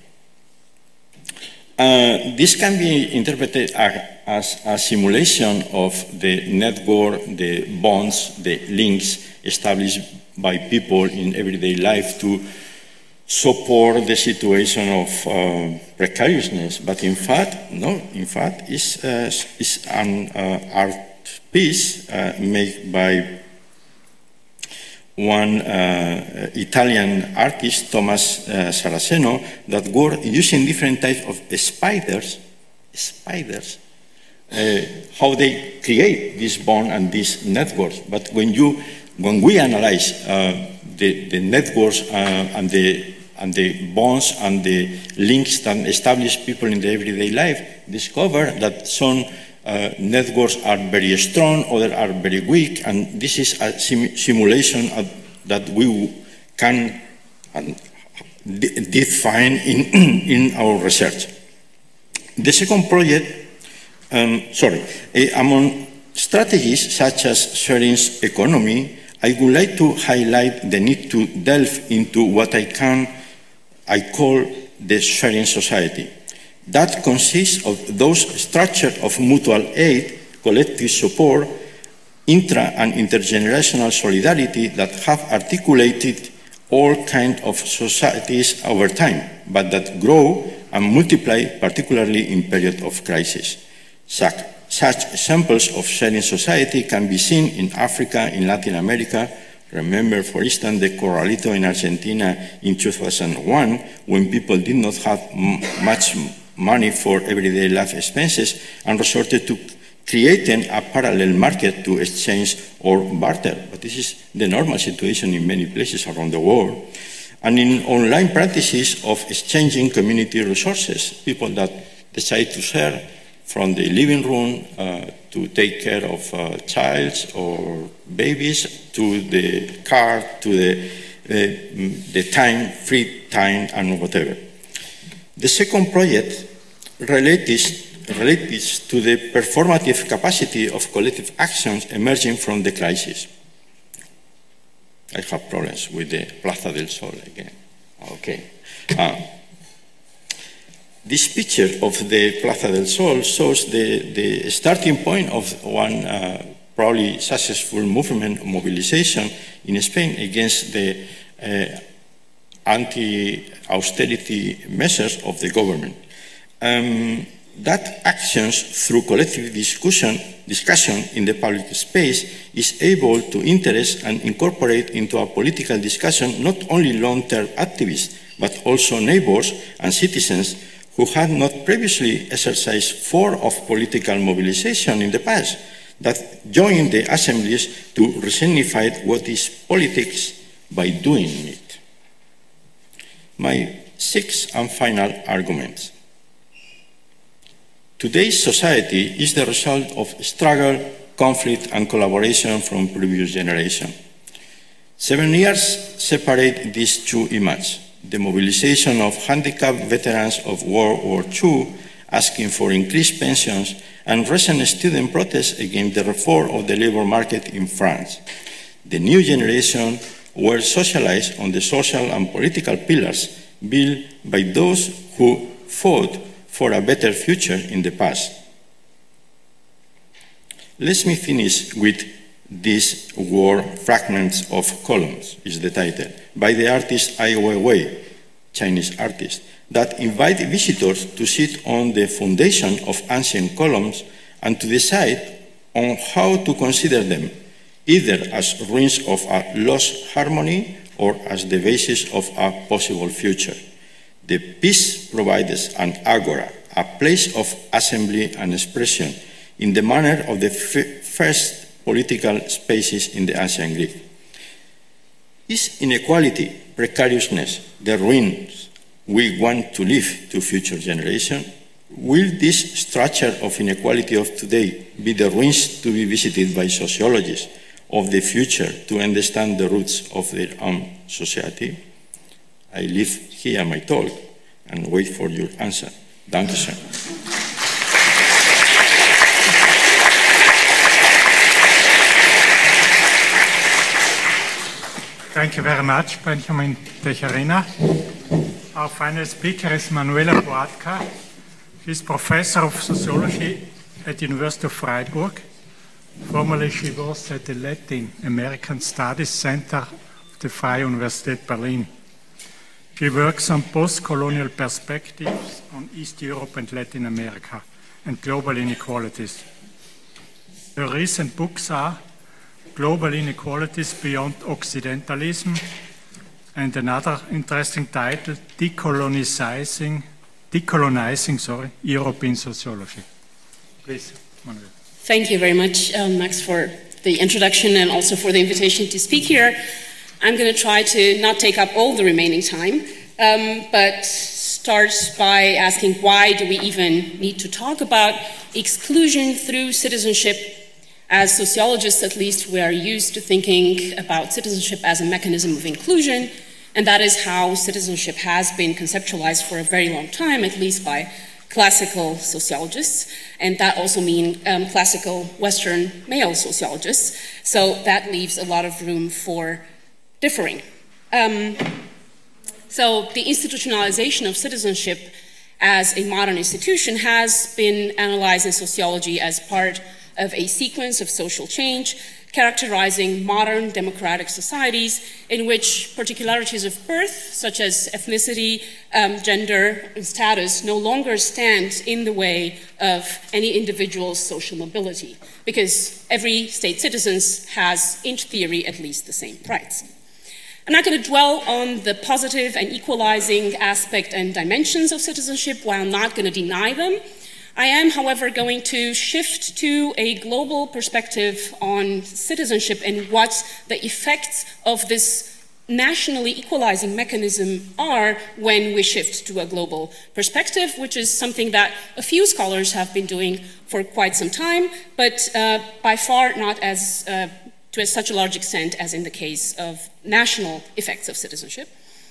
This can be interpreted as a simulation of the network, the bonds, the links established by people in everyday life to support the situation of precariousness. But in fact, no, in fact, it's an art piece made by one Italian artist, Thomas Saraceno, that worked using different types of spiders, how they create this bond and these networks. But when we analyze the networks and the bonds and the links that establish people in the everyday life, discover that some networks are very strong, others are very weak, and this is a simulation that we can define in our research. The second project, among strategies such as sharing economy, I would like to highlight the need to delve into what I call the sharing society. That consists of those structures of mutual aid, collective support, intra and intergenerational solidarity that have articulated all kinds of societies over time, but that grow and multiply, particularly in periods of crisis. Such examples of sharing society can be seen in Africa, in Latin America. Remember, for instance, the corralito in Argentina in 2001, when people did not have much money for everyday life expenses and resorted to creating a parallel market to exchange or barter. But this is the normal situation in many places around the world. And in online practices of exchanging community resources, people that decide to share from the living room to take care of child or babies, to the car, to the time, free time, and whatever. The second project relates to the performative capacity of collective actions emerging from the crisis. I have problems with the Plaza del Sol again. Okay. This picture of the Plaza del Sol shows the starting point of one probably successful movement mobilization in Spain against the anti-austerity measures of the government. That actions through collective discussion in the public space is able to interest and incorporate into a political discussion not only long-term activists, but also neighbors and citizens who had not previously exercised form of political mobilization in the past, that joined the assemblies to resignify what is politics by doing it. My sixth and final argument. Today's society is the result of struggle, conflict, and collaboration from previous generations. 7 years separate these two images. The mobilization of handicapped veterans of World War II asking for increased pensions and recent student protests against the reform of the labor market in France. The new generation were socialized on the social and political pillars built by those who fought for a better future in the past. Let me finish with this work, Fragments of Columns, is the title, by the artist Ai Weiwei, Chinese artist, that invite visitors to sit on the foundation of ancient columns and to decide on how to consider them, either as ruins of a lost harmony or as the basis of a possible future. The piece provides an agora, a place of assembly and expression, in the manner of the first political spaces in the ancient Greek. Is inequality, precariousness, the ruins we want to leave to future generations? Will this structure of inequality of today be the ruins to be visited by sociologists of the future to understand the roots of their own society? I leave hear my talk and wait for your answer. Danke schön. Thank you very much, Benjamin TEJERINA. Our final speaker is Manuela BOATCA. She's professor of sociology at the University of Freiburg. Formerly, she was at the Latin American Studies Center of the Freie Universität Berlin. She works on post-colonial perspectives on East Europe and Latin America and global inequalities. Her recent books are Global Inequalities Beyond Occidentalism, and another interesting title, Decolonizing European Sociology. Please, Manuela. Thank you very much, Max, for the introduction and also for the invitation to speak here. I'm going to try to not take up all the remaining time, but start by asking why do we even need to talk about exclusion through citizenship. As sociologists, at least, we are used to thinking about citizenship as a mechanism of inclusion, and that is how citizenship has been conceptualized for a very long time, at least by classical sociologists, and that also means classical Western male sociologists. So that leaves a lot of room for differing. So the institutionalization of citizenship as a modern institution has been analyzed in sociology as part of a sequence of social change characterizing modern democratic societies in which particularities of birth, such as ethnicity, gender, and status, no longer stand in the way of any individual's social mobility, because every state citizen has, in theory, at least the same rights. I'm not going to dwell on the positive and equalizing aspect and dimensions of citizenship while not going to deny them. I am, however, going to shift to a global perspective on citizenship and what the effects of this nationally equalizing mechanism are when we shift to a global perspective, which is something that a few scholars have been doing for quite some time, but by far not as to such a large extent as in the case of national effects of citizenship.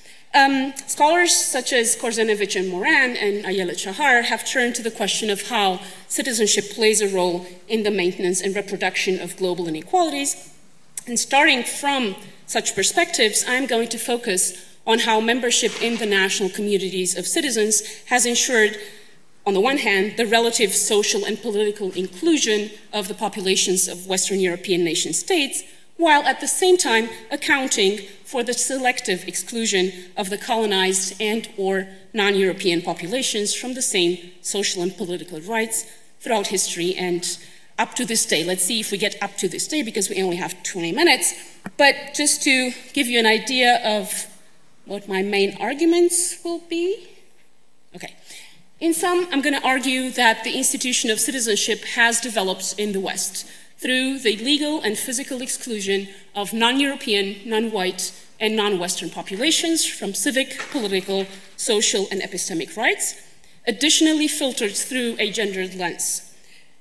Scholars such as Korzenevich and Moran and Ayala Chahar have turned to the question of how citizenship plays a role in the maintenance and reproduction of global inequalities. And starting from such perspectives, I'm going to focus on how membership in the national communities of citizens has ensured, on the one hand, the relative social and political inclusion of the populations of Western European nation states, while at the same time accounting for the selective exclusion of the colonized and/or non-European populations from the same social and political rights throughout history and up to this day. Let's see if we get up to this day, because we only have 20 minutes. But just to give you an idea of what my main arguments will be. Okay. In sum, I'm going to argue that the institution of citizenship has developed in the West through the legal and physical exclusion of non-European, non-white, and non-Western populations from civic, political, social, and epistemic rights, additionally filtered through a gendered lens.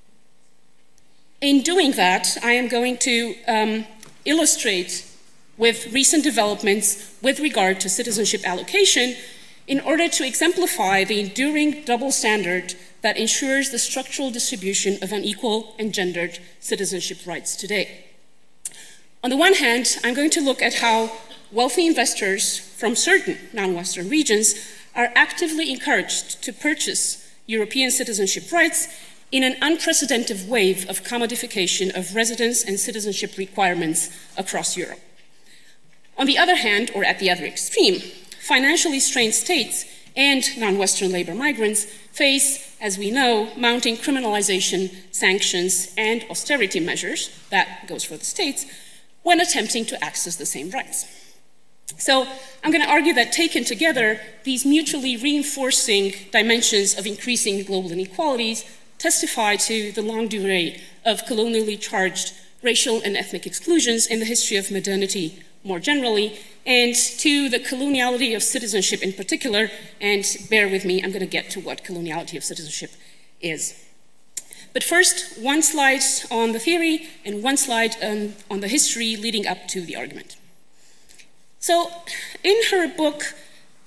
In doing that, I am going to illustrate with recent developments with regard to citizenship allocation in order to exemplify the enduring double standard that ensures the structural distribution of unequal and gendered citizenship rights today. On the one hand, I'm going to look at how wealthy investors from certain non-Western regions are actively encouraged to purchase European citizenship rights in an unprecedented wave of commodification of residence and citizenship requirements across Europe. On the other hand, or at the other extreme, financially strained states and non-Western labor migrants face, as we know, mounting criminalization, sanctions, and austerity measures, that goes for the states, when attempting to access the same rights. So I'm going to argue that taken together, these mutually reinforcing dimensions of increasing global inequalities testify to the longue durée of colonially charged racial and ethnic exclusions in the history of modernity more generally, and to the coloniality of citizenship in particular, and bear with me, I'm going to get to what coloniality of citizenship is. But first, one slide on the theory and one slide on the history leading up to the argument. So, in her book,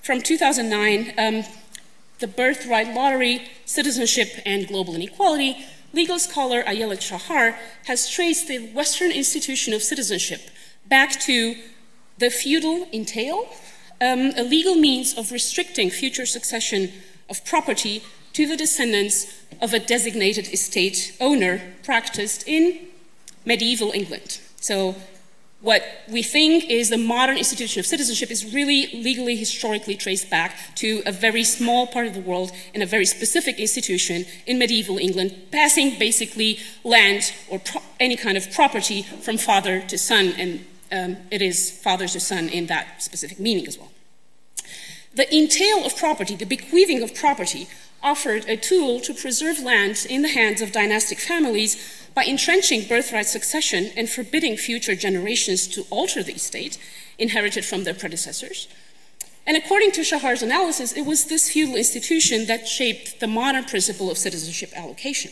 from 2009, The Birthright Lottery, Citizenship and Global Inequality, legal scholar Ayelet Shahar has traced the Western institution of citizenship back to the feudal entail, a legal means of restricting future succession of property to the descendants of a designated estate owner practiced in medieval England. So what we think is the modern institution of citizenship is really legally, historically traced back to a very small part of the world and a very specific institution in medieval England, passing basically land or any kind of property from father to son, and it is father to son in that specific meaning as well. The entail of property, the bequeathing of property, offered a tool to preserve land in the hands of dynastic families by entrenching birthright succession and forbidding future generations to alter the estate inherited from their predecessors. And according to Shahar's analysis, it was this feudal institution that shaped the modern principle of citizenship allocation.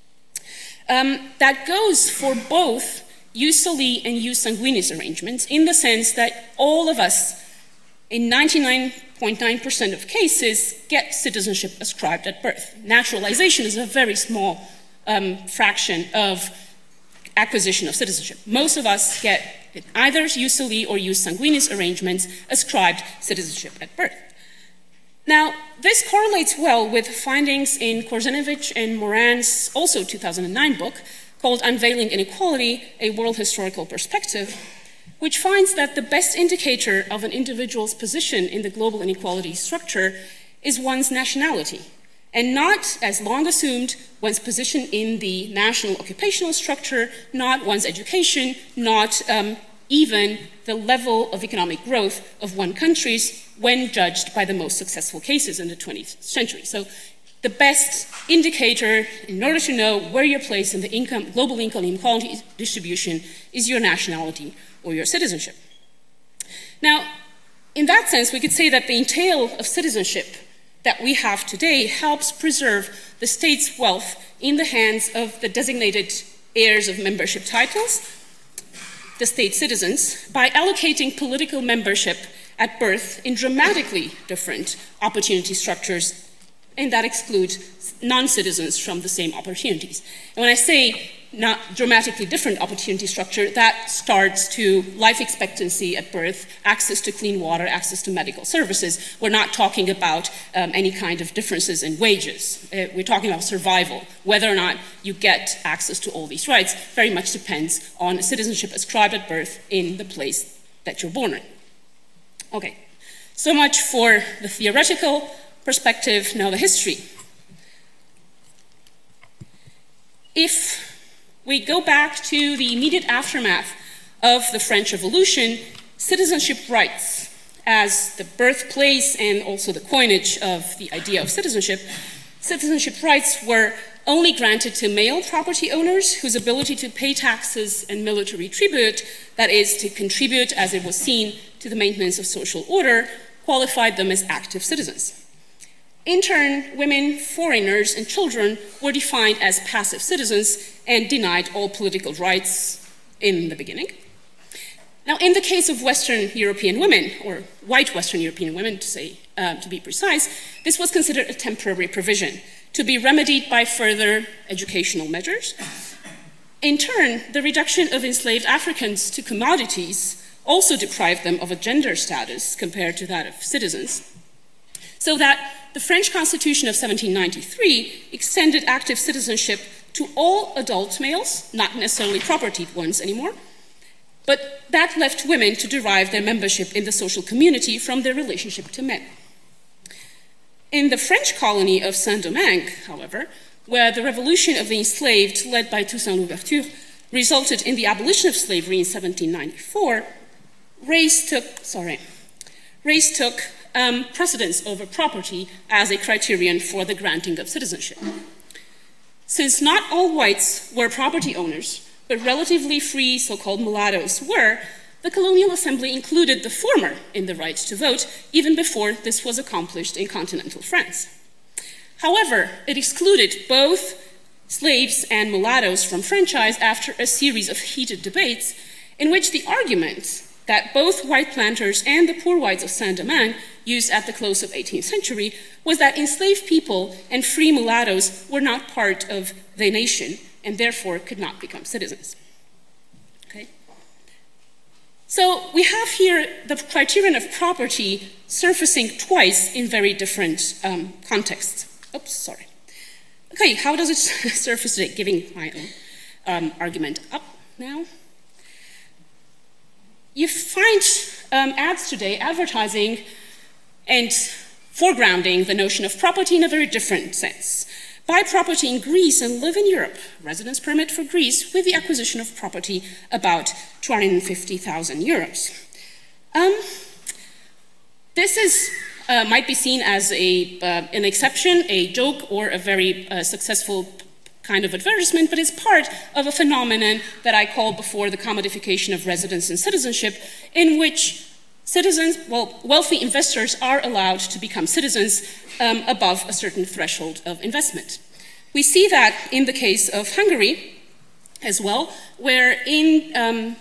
That goes for both jus soli and jus sanguinis arrangements, in the sense that all of us, in 99.9% of cases, get citizenship ascribed at birth. Naturalization is a very small fraction of acquisition of citizenship. Most of us get either jus soli or jus sanguinis arrangements ascribed citizenship at birth. Now, this correlates well with findings in Korzenevich and Moran's also 2009 book called Unveiling Inequality, A World Historical Perspective, which finds that the best indicator of an individual's position in the global inequality structure is one's nationality, and not, as long assumed, one's position in the national occupational structure, not one's education, not even the level of economic growth of one country's when judged by the most successful cases in the 20th century. So the best indicator in order to know where you're placed in the global income inequality distribution is your nationality or your citizenship. Now, in that sense, we could say that the entail of citizenship that we have today helps preserve the state's wealth in the hands of the designated heirs of membership titles, the state citizens, by allocating political membership at birth in dramatically different opportunity structures, and that exclude non-citizens from the same opportunities. And when I say not dramatically different opportunity structure, that starts to life expectancy at birth, access to clean water, access to medical services. We're not talking about any kind of differences in wages. We're talking about survival. Whether or not you get access to all these rights very much depends on citizenship ascribed at birth in the place that you're born in. Okay, so much for the theoretical perspective. Now the history. If we go back to the immediate aftermath of the French Revolution, citizenship rights as the birthplace and also the coinage of the idea of citizenship rights were only granted to male property owners whose ability to pay taxes and military tribute, that is, to contribute, as it was seen, to the maintenance of social order, qualified them as active citizens. In turn, women, foreigners, and children were defined as passive citizens and denied all political rights in the beginning. Now, in the case of Western European women, or white Western European women to be precise, this was considered a temporary provision to be remedied by further educational measures. In turn, the reduction of enslaved Africans to commodities also deprived them of a gender status compared to that of citizens, so that the French Constitution of 1793 extended active citizenship to all adult males, not necessarily propertied ones anymore, but that left women to derive their membership in the social community from their relationship to men. In the French colony of Saint-Domingue, however, where the revolution of the enslaved, led by Toussaint Louverture, resulted in the abolition of slavery in 1794, race took precedence over property as a criterion for the granting of citizenship. Since not all whites were property owners, but relatively free so-called mulattoes were, the Colonial Assembly included the former in the right to vote even before this was accomplished in continental France. However, it excluded both slaves and mulattoes from franchise after a series of heated debates in which the argument that both white planters and the poor whites of Saint-Domingue used at the close of the 18th century was that enslaved people and free mulattoes were not part of the nation and therefore could not become citizens. Okay? So we have here the criterion of property surfacing twice in very different contexts. Oops, sorry. Okay, how does it surface today? Giving my own argument up now. You find ads today advertising and foregrounding the notion of property in a very different sense. Buy property in Greece and live in Europe. Residence permit for Greece with the acquisition of property about 250,000 euros. This is, might be seen as an exception, a joke, or a very successful kind of advertisement, but it's part of a phenomenon that I called before the commodification of residence and citizenship, in which citizens, well, wealthy investors are allowed to become citizens above a certain threshold of investment. We see that in the case of Hungary as well, where in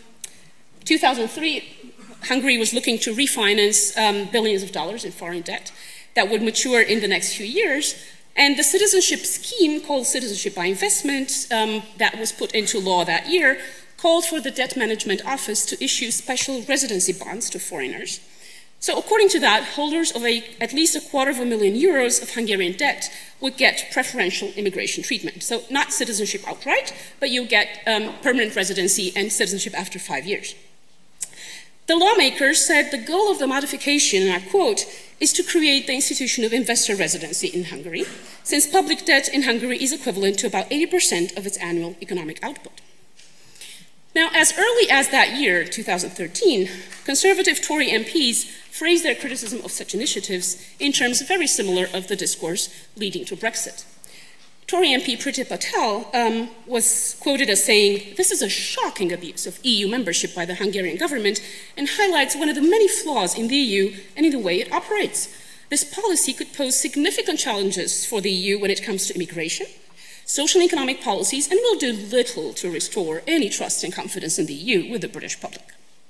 2003, Hungary was looking to refinance billions of dollars in foreign debt that would mature in the next few years. And the citizenship scheme called Citizenship by Investment that was put into law that year called for the Debt Management Office to issue special residency bonds to foreigners. So according to that, holders of at least €250,000 of Hungarian debt would get preferential immigration treatment. So not citizenship outright, but you get permanent residency and citizenship after 5 years. The lawmakers said the goal of the modification, and I quote, is to create the institution of investor residency in Hungary, since public debt in Hungary is equivalent to about 80% of its annual economic output. Now, as early as that year, 2013, conservative Tory MPs phrased their criticism of such initiatives in terms very similar of the discourse leading to Brexit. Tory MP Priti Patel was quoted as saying, "This is a shocking abuse of EU membership by the Hungarian government and highlights one of the many flaws in the EU and in the way it operates. This policy could pose significant challenges for the EU when it comes to immigration, social and economic policies, and will do little to restore any trust and confidence in the EU with the British public."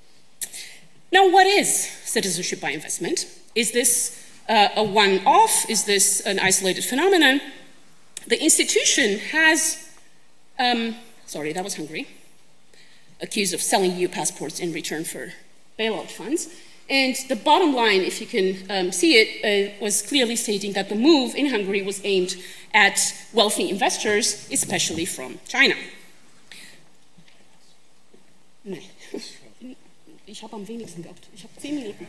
Now, what is citizenship by investment? Is this a one-off? Is this an isolated phenomenon? The institution has, sorry, that was Hungary, accused of selling EU passports in return for bailout funds. And the bottom line, if you can see it, was clearly stating that the move in Hungary was aimed at wealthy investors, especially from China. Nee. Ich habe am wenigsten gehabt. Ich habe 10 Minuten.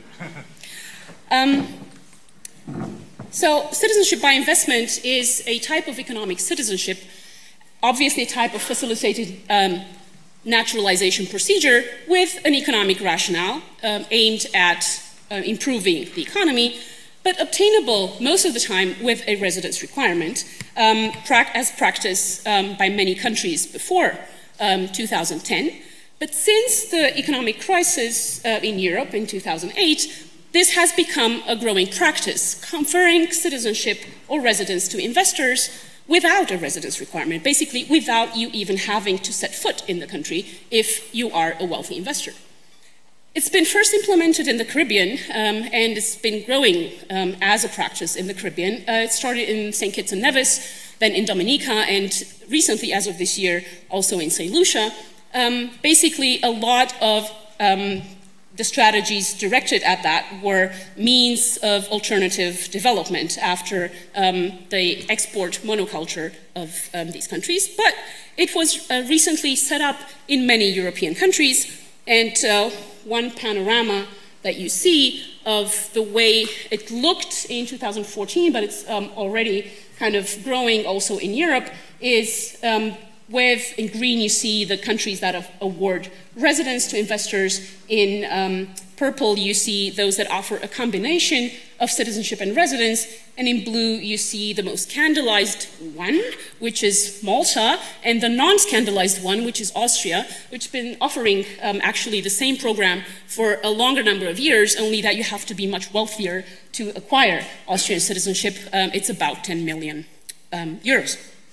So citizenship by investment is a type of economic citizenship, obviously a type of facilitated naturalization procedure with an economic rationale aimed at improving the economy, but obtainable most of the time with a residence requirement, as practiced by many countries before 2010. But since the economic crisis in Europe in 2008, this has become a growing practice, conferring citizenship or residence to investors without a residence requirement, basically without you even having to set foot in the country if you are a wealthy investor. It's been first implemented in the Caribbean, and it's been growing as a practice in the Caribbean. It started in St. Kitts and Nevis, then in Dominica, and recently, as of this year, also in St. Lucia. Basically, a lot of the strategies directed at that were means of alternative development after the export monoculture of these countries. But it was recently set up in many European countries, and one panorama that you see of the way it looked in 2014, but it's already kind of growing also in Europe, is with, in green, you see the countries that award residence to investors. In purple, you see those that offer a combination of citizenship and residence. And in blue, you see the most scandalized one, which is Malta, and the non-scandalized one, which is Austria, which has been offering actually the same program for a longer number of years, only that you have to be much wealthier to acquire Austrian citizenship. It's about 10 million euros.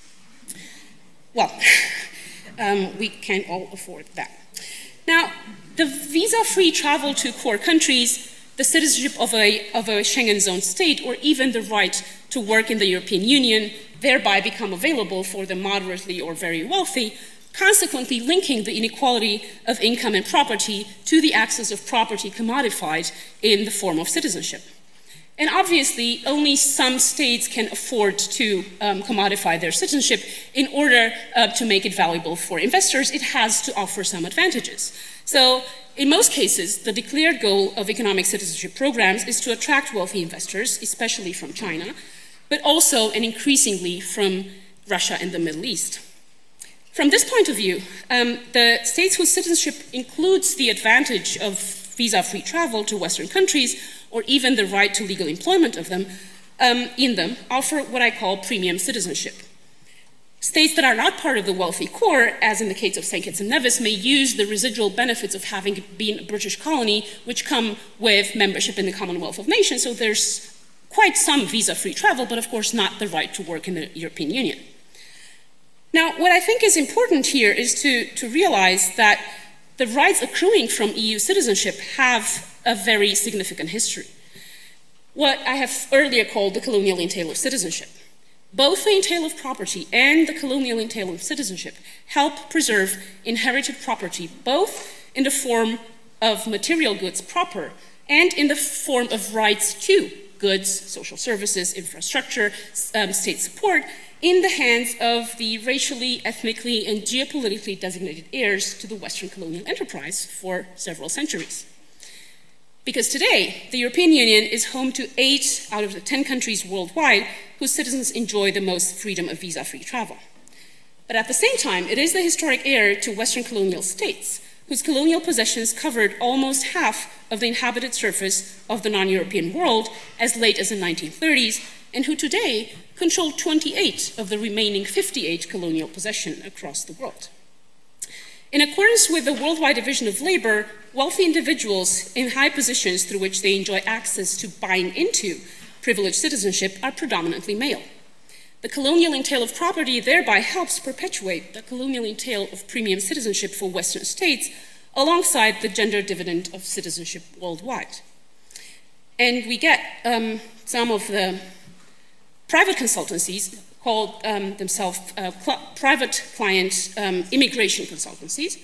Well, we can't all afford that. Now, the visa-free travel to core countries the citizenship of a Schengen zone state, or even the right to work in the European Union, thereby become available for the moderately or very wealthy, consequently linking the inequality of income and property to the access of property commodified in the form of citizenship. And obviously, only some states can afford to commodify their citizenship. In order to make it valuable for investors, it has to offer some advantages. So, in most cases, the declared goal of economic citizenship programs is to attract wealthy investors, especially from China, but also and increasingly from Russia and the Middle East. From this point of view, the states whose citizenship includes the advantage of visa-free travel to Western countries, or even the right to legal employment of them, offer what I call premium citizenship. States that are not part of the wealthy core, as in the case of St. Kitts and Nevis, may use the residual benefits of having been a British colony, which come with membership in the Commonwealth of Nations. So there's quite some visa-free travel, but of course not the right to work in the European Union. Now, what I think is important here is to realize that the rights accruing from EU citizenship have a very significant history. What I have earlier called the colonial entail of citizenship. Both the entail of property and the colonial entail of citizenship help preserve inherited property, both in the form of material goods proper and in the form of rights to goods, social services, infrastructure, state support, in the hands of the racially, ethnically, and geopolitically designated heirs to the Western colonial enterprise for several centuries. Because today, the European Union is home to 8 out of the 10 countries worldwide whose citizens enjoy the most freedom of visa-free travel. But at the same time, it is the historic heir to Western colonial states whose colonial possessions covered almost half of the inhabited surface of the non-European world as late as the 1930s, and who today control 28 of the remaining 58 colonial possessions across the world. In accordance with the worldwide division of labor, wealthy individuals in high positions through which they enjoy access to buying into privileged citizenship are predominantly male. The colonial entail of property thereby helps perpetuate the colonial entail of premium citizenship for Western states alongside the gender dividend of citizenship worldwide. And we get some of the private consultancies called themselves private client immigration consultancies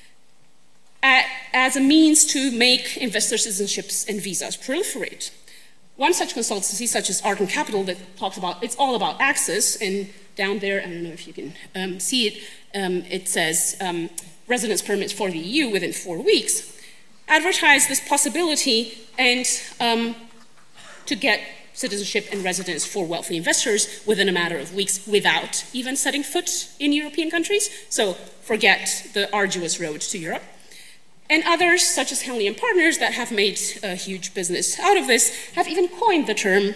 as a means to make investor citizenships and visas proliferate. One such consultancy, such as Arden Capital, that talks about, it's all about access, and down there, I don't know if you can see it, it says residence permits for the EU within 4 weeks, advertise this possibility and to get citizenship and residence for wealthy investors within a matter of weeks without even setting foot in European countries. So forget the arduous road to Europe. And others, such as Henley & Partners, that have made a huge business out of this, have even coined the term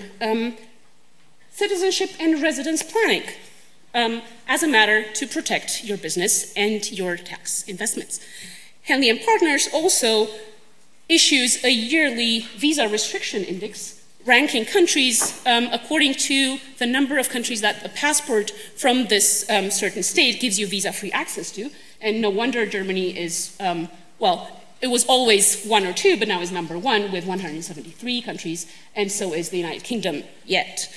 citizenship and residence planning as a matter to protect your business and your tax investments. Henley & Partners also issues a yearly visa restriction index ranking countries according to the number of countries that a passport from this certain state gives you visa-free access to. And no wonder Germany is, well, it was always 1 or 2, but now is number 1 with 173 countries, and so is the United Kingdom yet.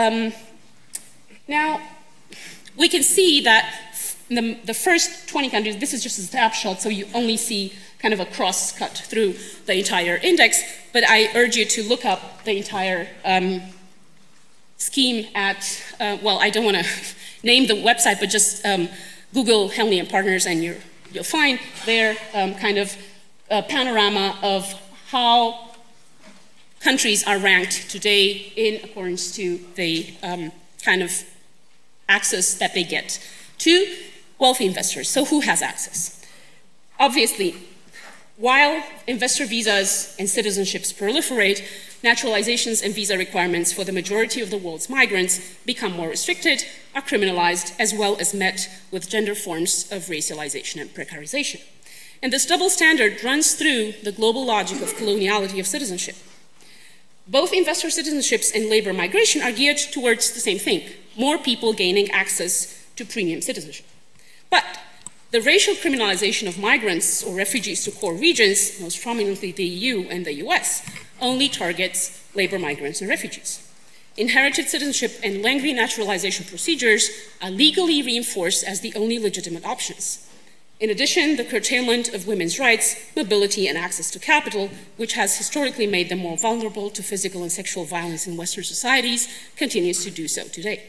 Now, we can see that the first 20 countries, this is just a snapshot, so you only see kind of a cross-cut through the entire index, but I urge you to look up the entire scheme at, well, I don't want to name the website, but just Google Henley & Partners and you'll find their kind of panorama of how countries are ranked today in accordance to the kind of access that they get to wealthy investors. So who has access? Obviously, while investor visas and citizenships proliferate, naturalizations and visa requirements for the majority of the world's migrants become more restricted, are criminalized, as well as met with gender forms of racialization and precarization. And this double standard runs through the global logic of coloniality of citizenship. Both investor citizenships and labor migration are geared towards the same thing, more people gaining access to premium citizenship. But the racial criminalization of migrants or refugees to core regions, most prominently the EU and the US, only targets labor migrants and refugees. Inherited citizenship and lengthy naturalization procedures are legally reinforced as the only legitimate options. In addition, the curtailment of women's rights, mobility, and access to capital, which has historically made them more vulnerable to physical and sexual violence in Western societies, continues to do so today.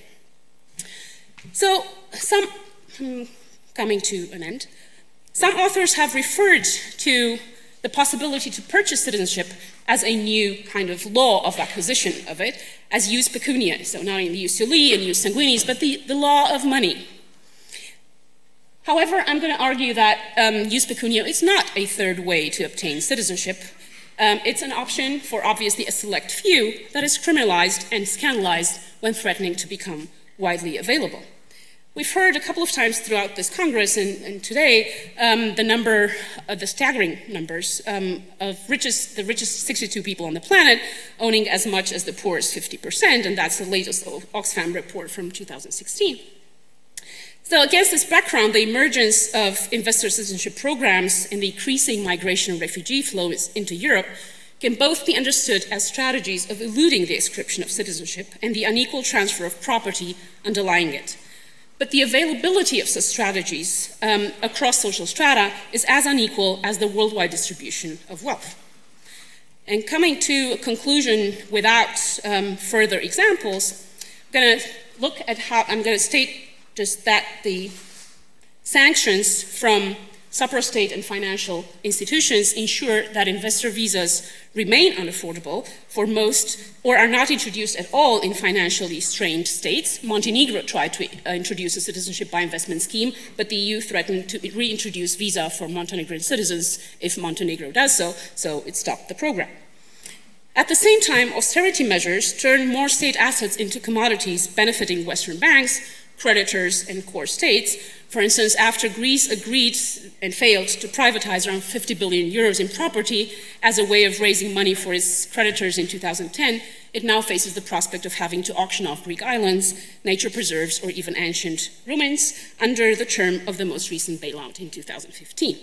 So, coming to an end, some authors have referred to the possibility to purchase citizenship as a new kind of law of acquisition of it, as jus pecunia, so not in jus soli and jus sanguinis, but the law of money. However, I'm going to argue that jus pecunia is not a third way to obtain citizenship. It's an option for obviously a select few that is criminalized and scandalized when threatening to become widely available. We've heard a couple of times throughout this Congress and today the staggering numbers of the richest 62 people on the planet owning as much as the poorest 50%, and that's the latest Oxfam report from 2016. So against this background, the emergence of investor citizenship programs and the increasing migration and refugee flows into Europe can both be understood as strategies of eluding the ascription of citizenship and the unequal transfer of property underlying it. But the availability of such strategies across social strata is as unequal as the worldwide distribution of wealth. And coming to a conclusion without further examples, I'm going to state just that the sanctions from suprastate and financial institutions ensure that investor visas remain unaffordable for most or are not introduced at all in financially strained states. Montenegro tried to introduce a citizenship by investment scheme, but the EU threatened to reintroduce visa for Montenegrin citizens if Montenegro does so, so it stopped the program. At the same time, austerity measures turn more state assets into commodities benefiting Western banks, creditors, and core states. For instance, after Greece agreed and failed to privatize around 50 billion euros in property as a way of raising money for its creditors in 2010, it now faces the prospect of having to auction off Greek islands, nature preserves, or even ancient ruins under the term of the most recent bailout in 2015.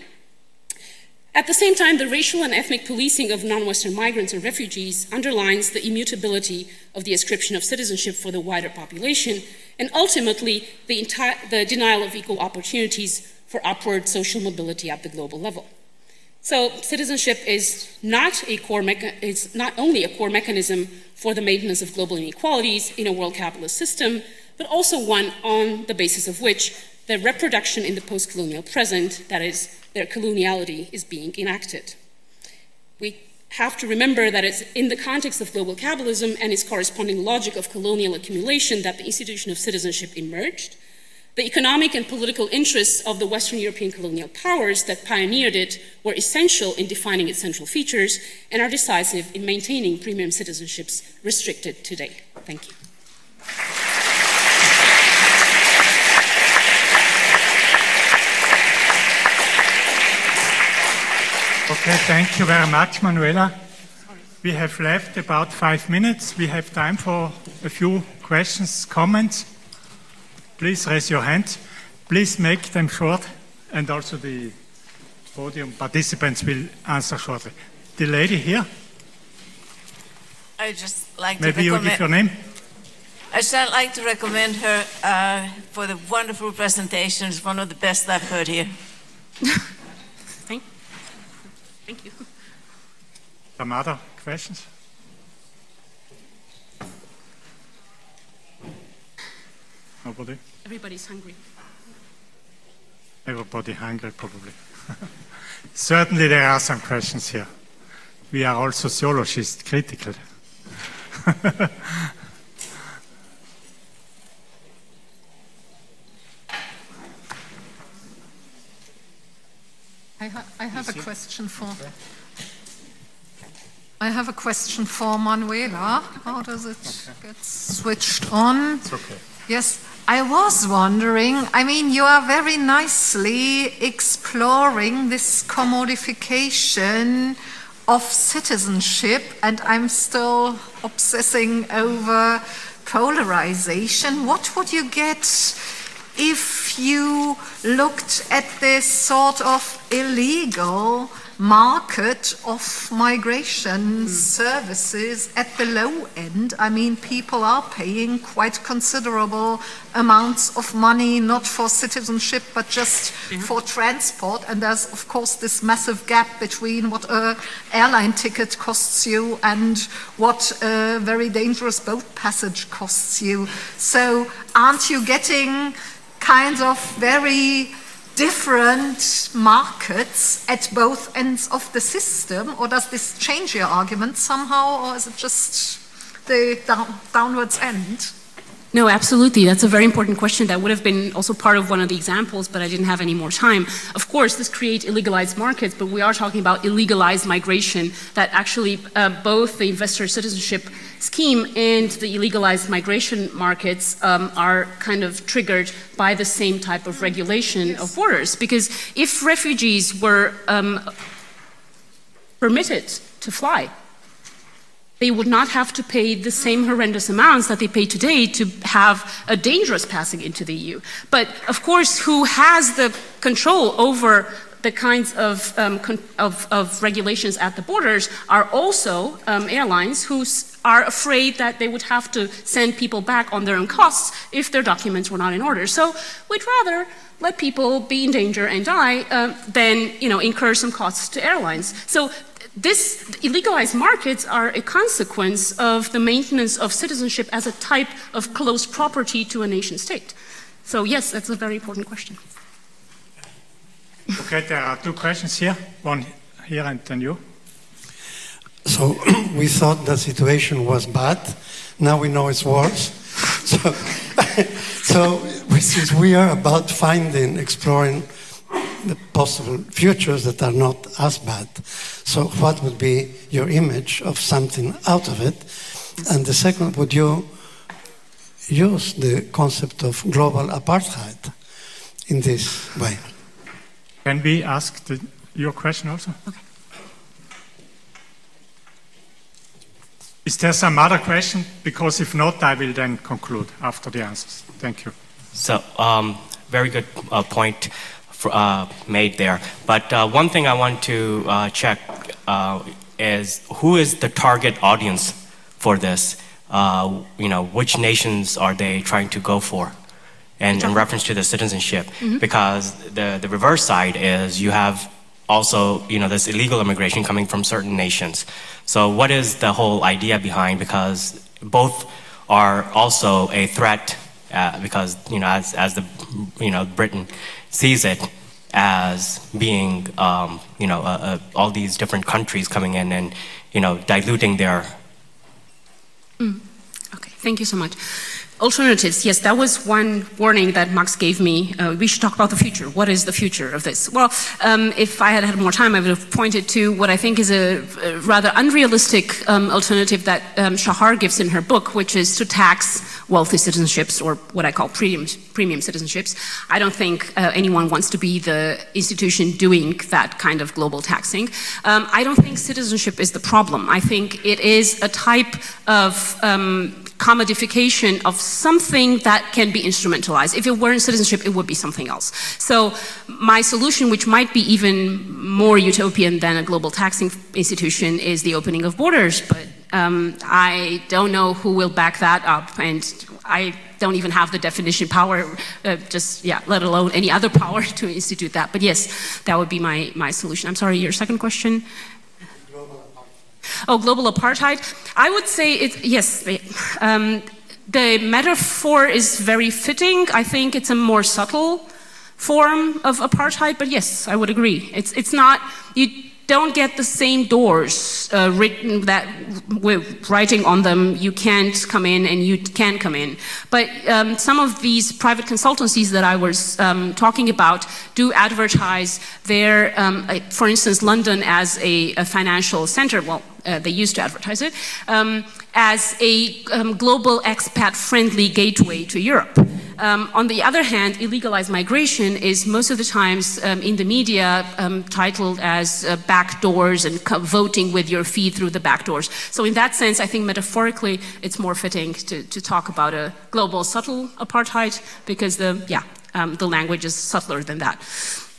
At the same time, the racial and ethnic policing of non-Western migrants and refugees underlines the immutability of the ascription of citizenship for the wider population, and ultimately the denial of equal opportunities for upward social mobility at the global level. So citizenship is not only a core mechanism for the maintenance of global inequalities in a world capitalist system, but also one on the basis of which the reproduction in the post-colonial present, that is, their coloniality, is being enacted. We have to remember that it's in the context of global capitalism and its corresponding logic of colonial accumulation that the institution of citizenship emerged. The economic and political interests of the Western European colonial powers that pioneered it were essential in defining its central features and are decisive in maintaining premium citizenships restricted today. Thank you. Okay, thank you very much, Manuela. We have left about 5 minutes. We have time for a few questions, comments. Please raise your hand. Please make them short, and also the podium participants will answer shortly. The lady here. I just like Maybe you give your name. I just like to recommend her for the wonderful presentation. It's one of the best I've heard here. Thank you. Some other questions? Nobody? Everybody's hungry. Everybody hungry, probably. Certainly there are some questions here. We are all sociologists, critical. I have a question for Manuela. How does it get switched on? It's okay. Yes, I was wondering, I mean, you are very nicely exploring this commodification of citizenship, and I'm still obsessing over polarization. What would you get if you looked at this sort of illegal market of migration services at the low end. I mean, people are paying quite considerable amounts of money, not for citizenship, but just for transport. And there's, of course, this massive gap between what an airline ticket costs you and what a very dangerous boat passage costs you. So aren't you getting kind of very different markets at both ends of the system, or does this change your argument somehow, or is it just the downwards end? No, absolutely. That's a very important question that would have been also part of one of the examples, but I didn't have any more time. Of course, this creates illegalized markets, but we are talking about illegalized migration that actually both the investor citizenship scheme and the illegalized migration markets are kind of triggered by the same type of regulation of borders. Because if refugees were permitted to fly, they would not have to pay the same horrendous amounts that they pay today to have a dangerous passing into the EU. But of course, who has the control over the kinds of regulations at the borders are also airlines who are afraid that they would have to send people back on their own costs if their documents were not in order. So we'd rather let people be in danger and die than, incur some costs to airlines. So this illegalized markets are a consequence of the maintenance of citizenship as a type of close property to a nation state. So yes, that's a very important question. Okay, there are two questions here, one here and then you. So we thought the situation was bad, now we know it's worse. So since we are about exploring the possible futures that are not as bad. So what would be your image of something out of it? And the second, would you use the concept of global apartheid in this way? Can we ask your question also? Okay. Is there some other question? Because if not, I will then conclude after the answers. Thank you. So, very good point made there. But one thing I want to check is who is the target audience for this? Which nations are they trying to go for? And in reference to the citizenship, because the reverse side is you have also, this illegal immigration coming from certain nations. So what is the whole idea behind? Because both are also a threat, because as the Britain sees it as being all these different countries coming in and diluting their. Okay, thank you so much. Alternatives, yes, that was one warning that Max gave me. We should talk about the future. What is the future of this? Well, if I had had more time, I would have pointed to what I think is a rather unrealistic alternative that Shahar gives in her book, which is to tax wealthy citizenships, or what I call premium citizenships. I don't think anyone wants to be the institution doing that kind of global taxing. I don't think citizenship is the problem. I think it is a type of commodification of something that can be instrumentalized. If it weren't citizenship, it would be something else. So my solution, which might be even more utopian than a global taxing institution, is the opening of borders. But I don't know who will back that up, and I don't even have the definition power, let alone any other power to institute that. But yes, that would be my solution. I'm sorry, your second question? Oh, global apartheid. I would say yes. The metaphor is very fitting. I think it's a more subtle form of apartheid, but yes, I would agree. It's not, you don't get the same doors written that with writing on them, you can't come in and you can come in. But some of these private consultancies that I was talking about do advertise their, for instance, London as a financial center. Well, they used to advertise it as a global expat-friendly gateway to Europe. On the other hand, illegalized migration is most of the times in the media titled as back doors and voting with your feet through the back doors. So in that sense, I think metaphorically, it's more fitting to talk about a global subtle apartheid, because the language is subtler than that.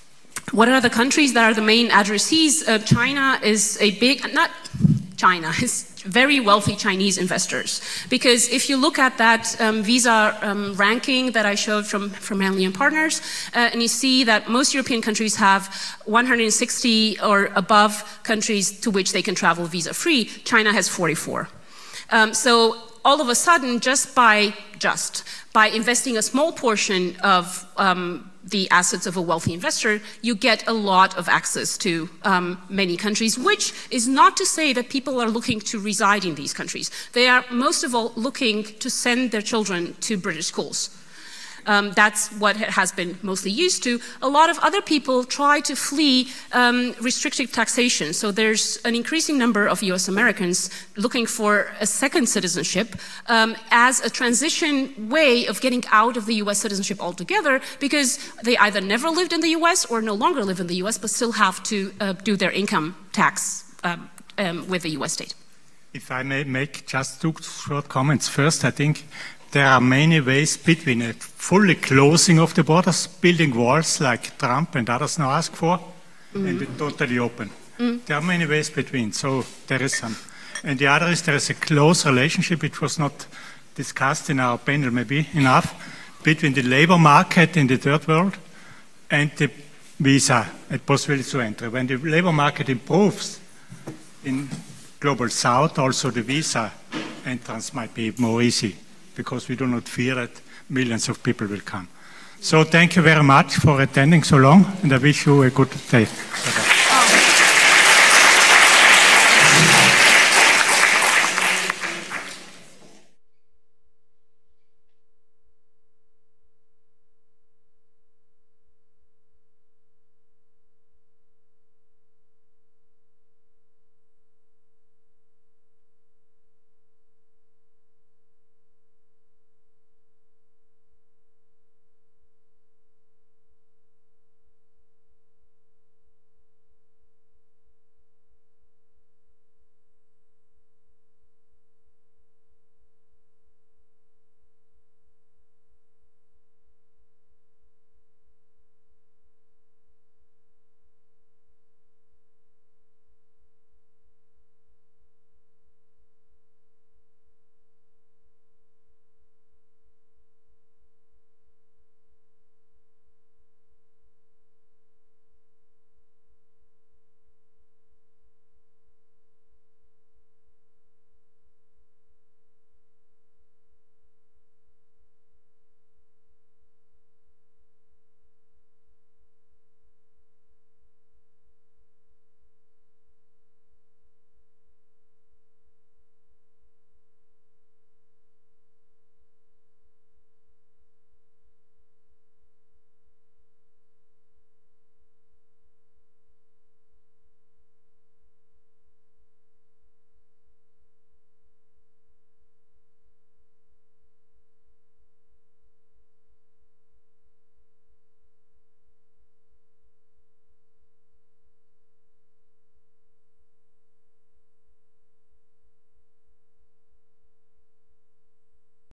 What are the countries that are the main addressees? China is a big, not China, it's very wealthy Chinese investors. Because if you look at that visa ranking that I showed from Henley and Partners, and you see that most European countries have 160 or above countries to which they can travel visa-free, China has 44. So all of a sudden, just by investing a small portion of the assets of a wealthy investor, you get a lot of access to many countries, which is not to say that people are looking to reside in these countries. They are most of all looking to send their children to British schools. That's what it has been mostly used to. A lot of other people try to flee restrictive taxation. So there's an increasing number of US Americans looking for a second citizenship as a transition way of getting out of the US citizenship altogether, because they either never lived in the US or no longer live in the US, but still have to do their income tax with the US state. If I may make just two short comments. First, I think there are many ways between a fully closing of the borders, building walls like Trump and others now ask for, and it totally open. There are many ways between, so there is some. And the other is there is a close relationship, which was not discussed in our panel maybe enough, between the labor market in the third world and the visa and possibility to enter. When the labor market improves in Global South, also the visa entrance might be more easy, because we do not fear that millions of people will come. So thank you very much for attending so long, and I wish you a good day.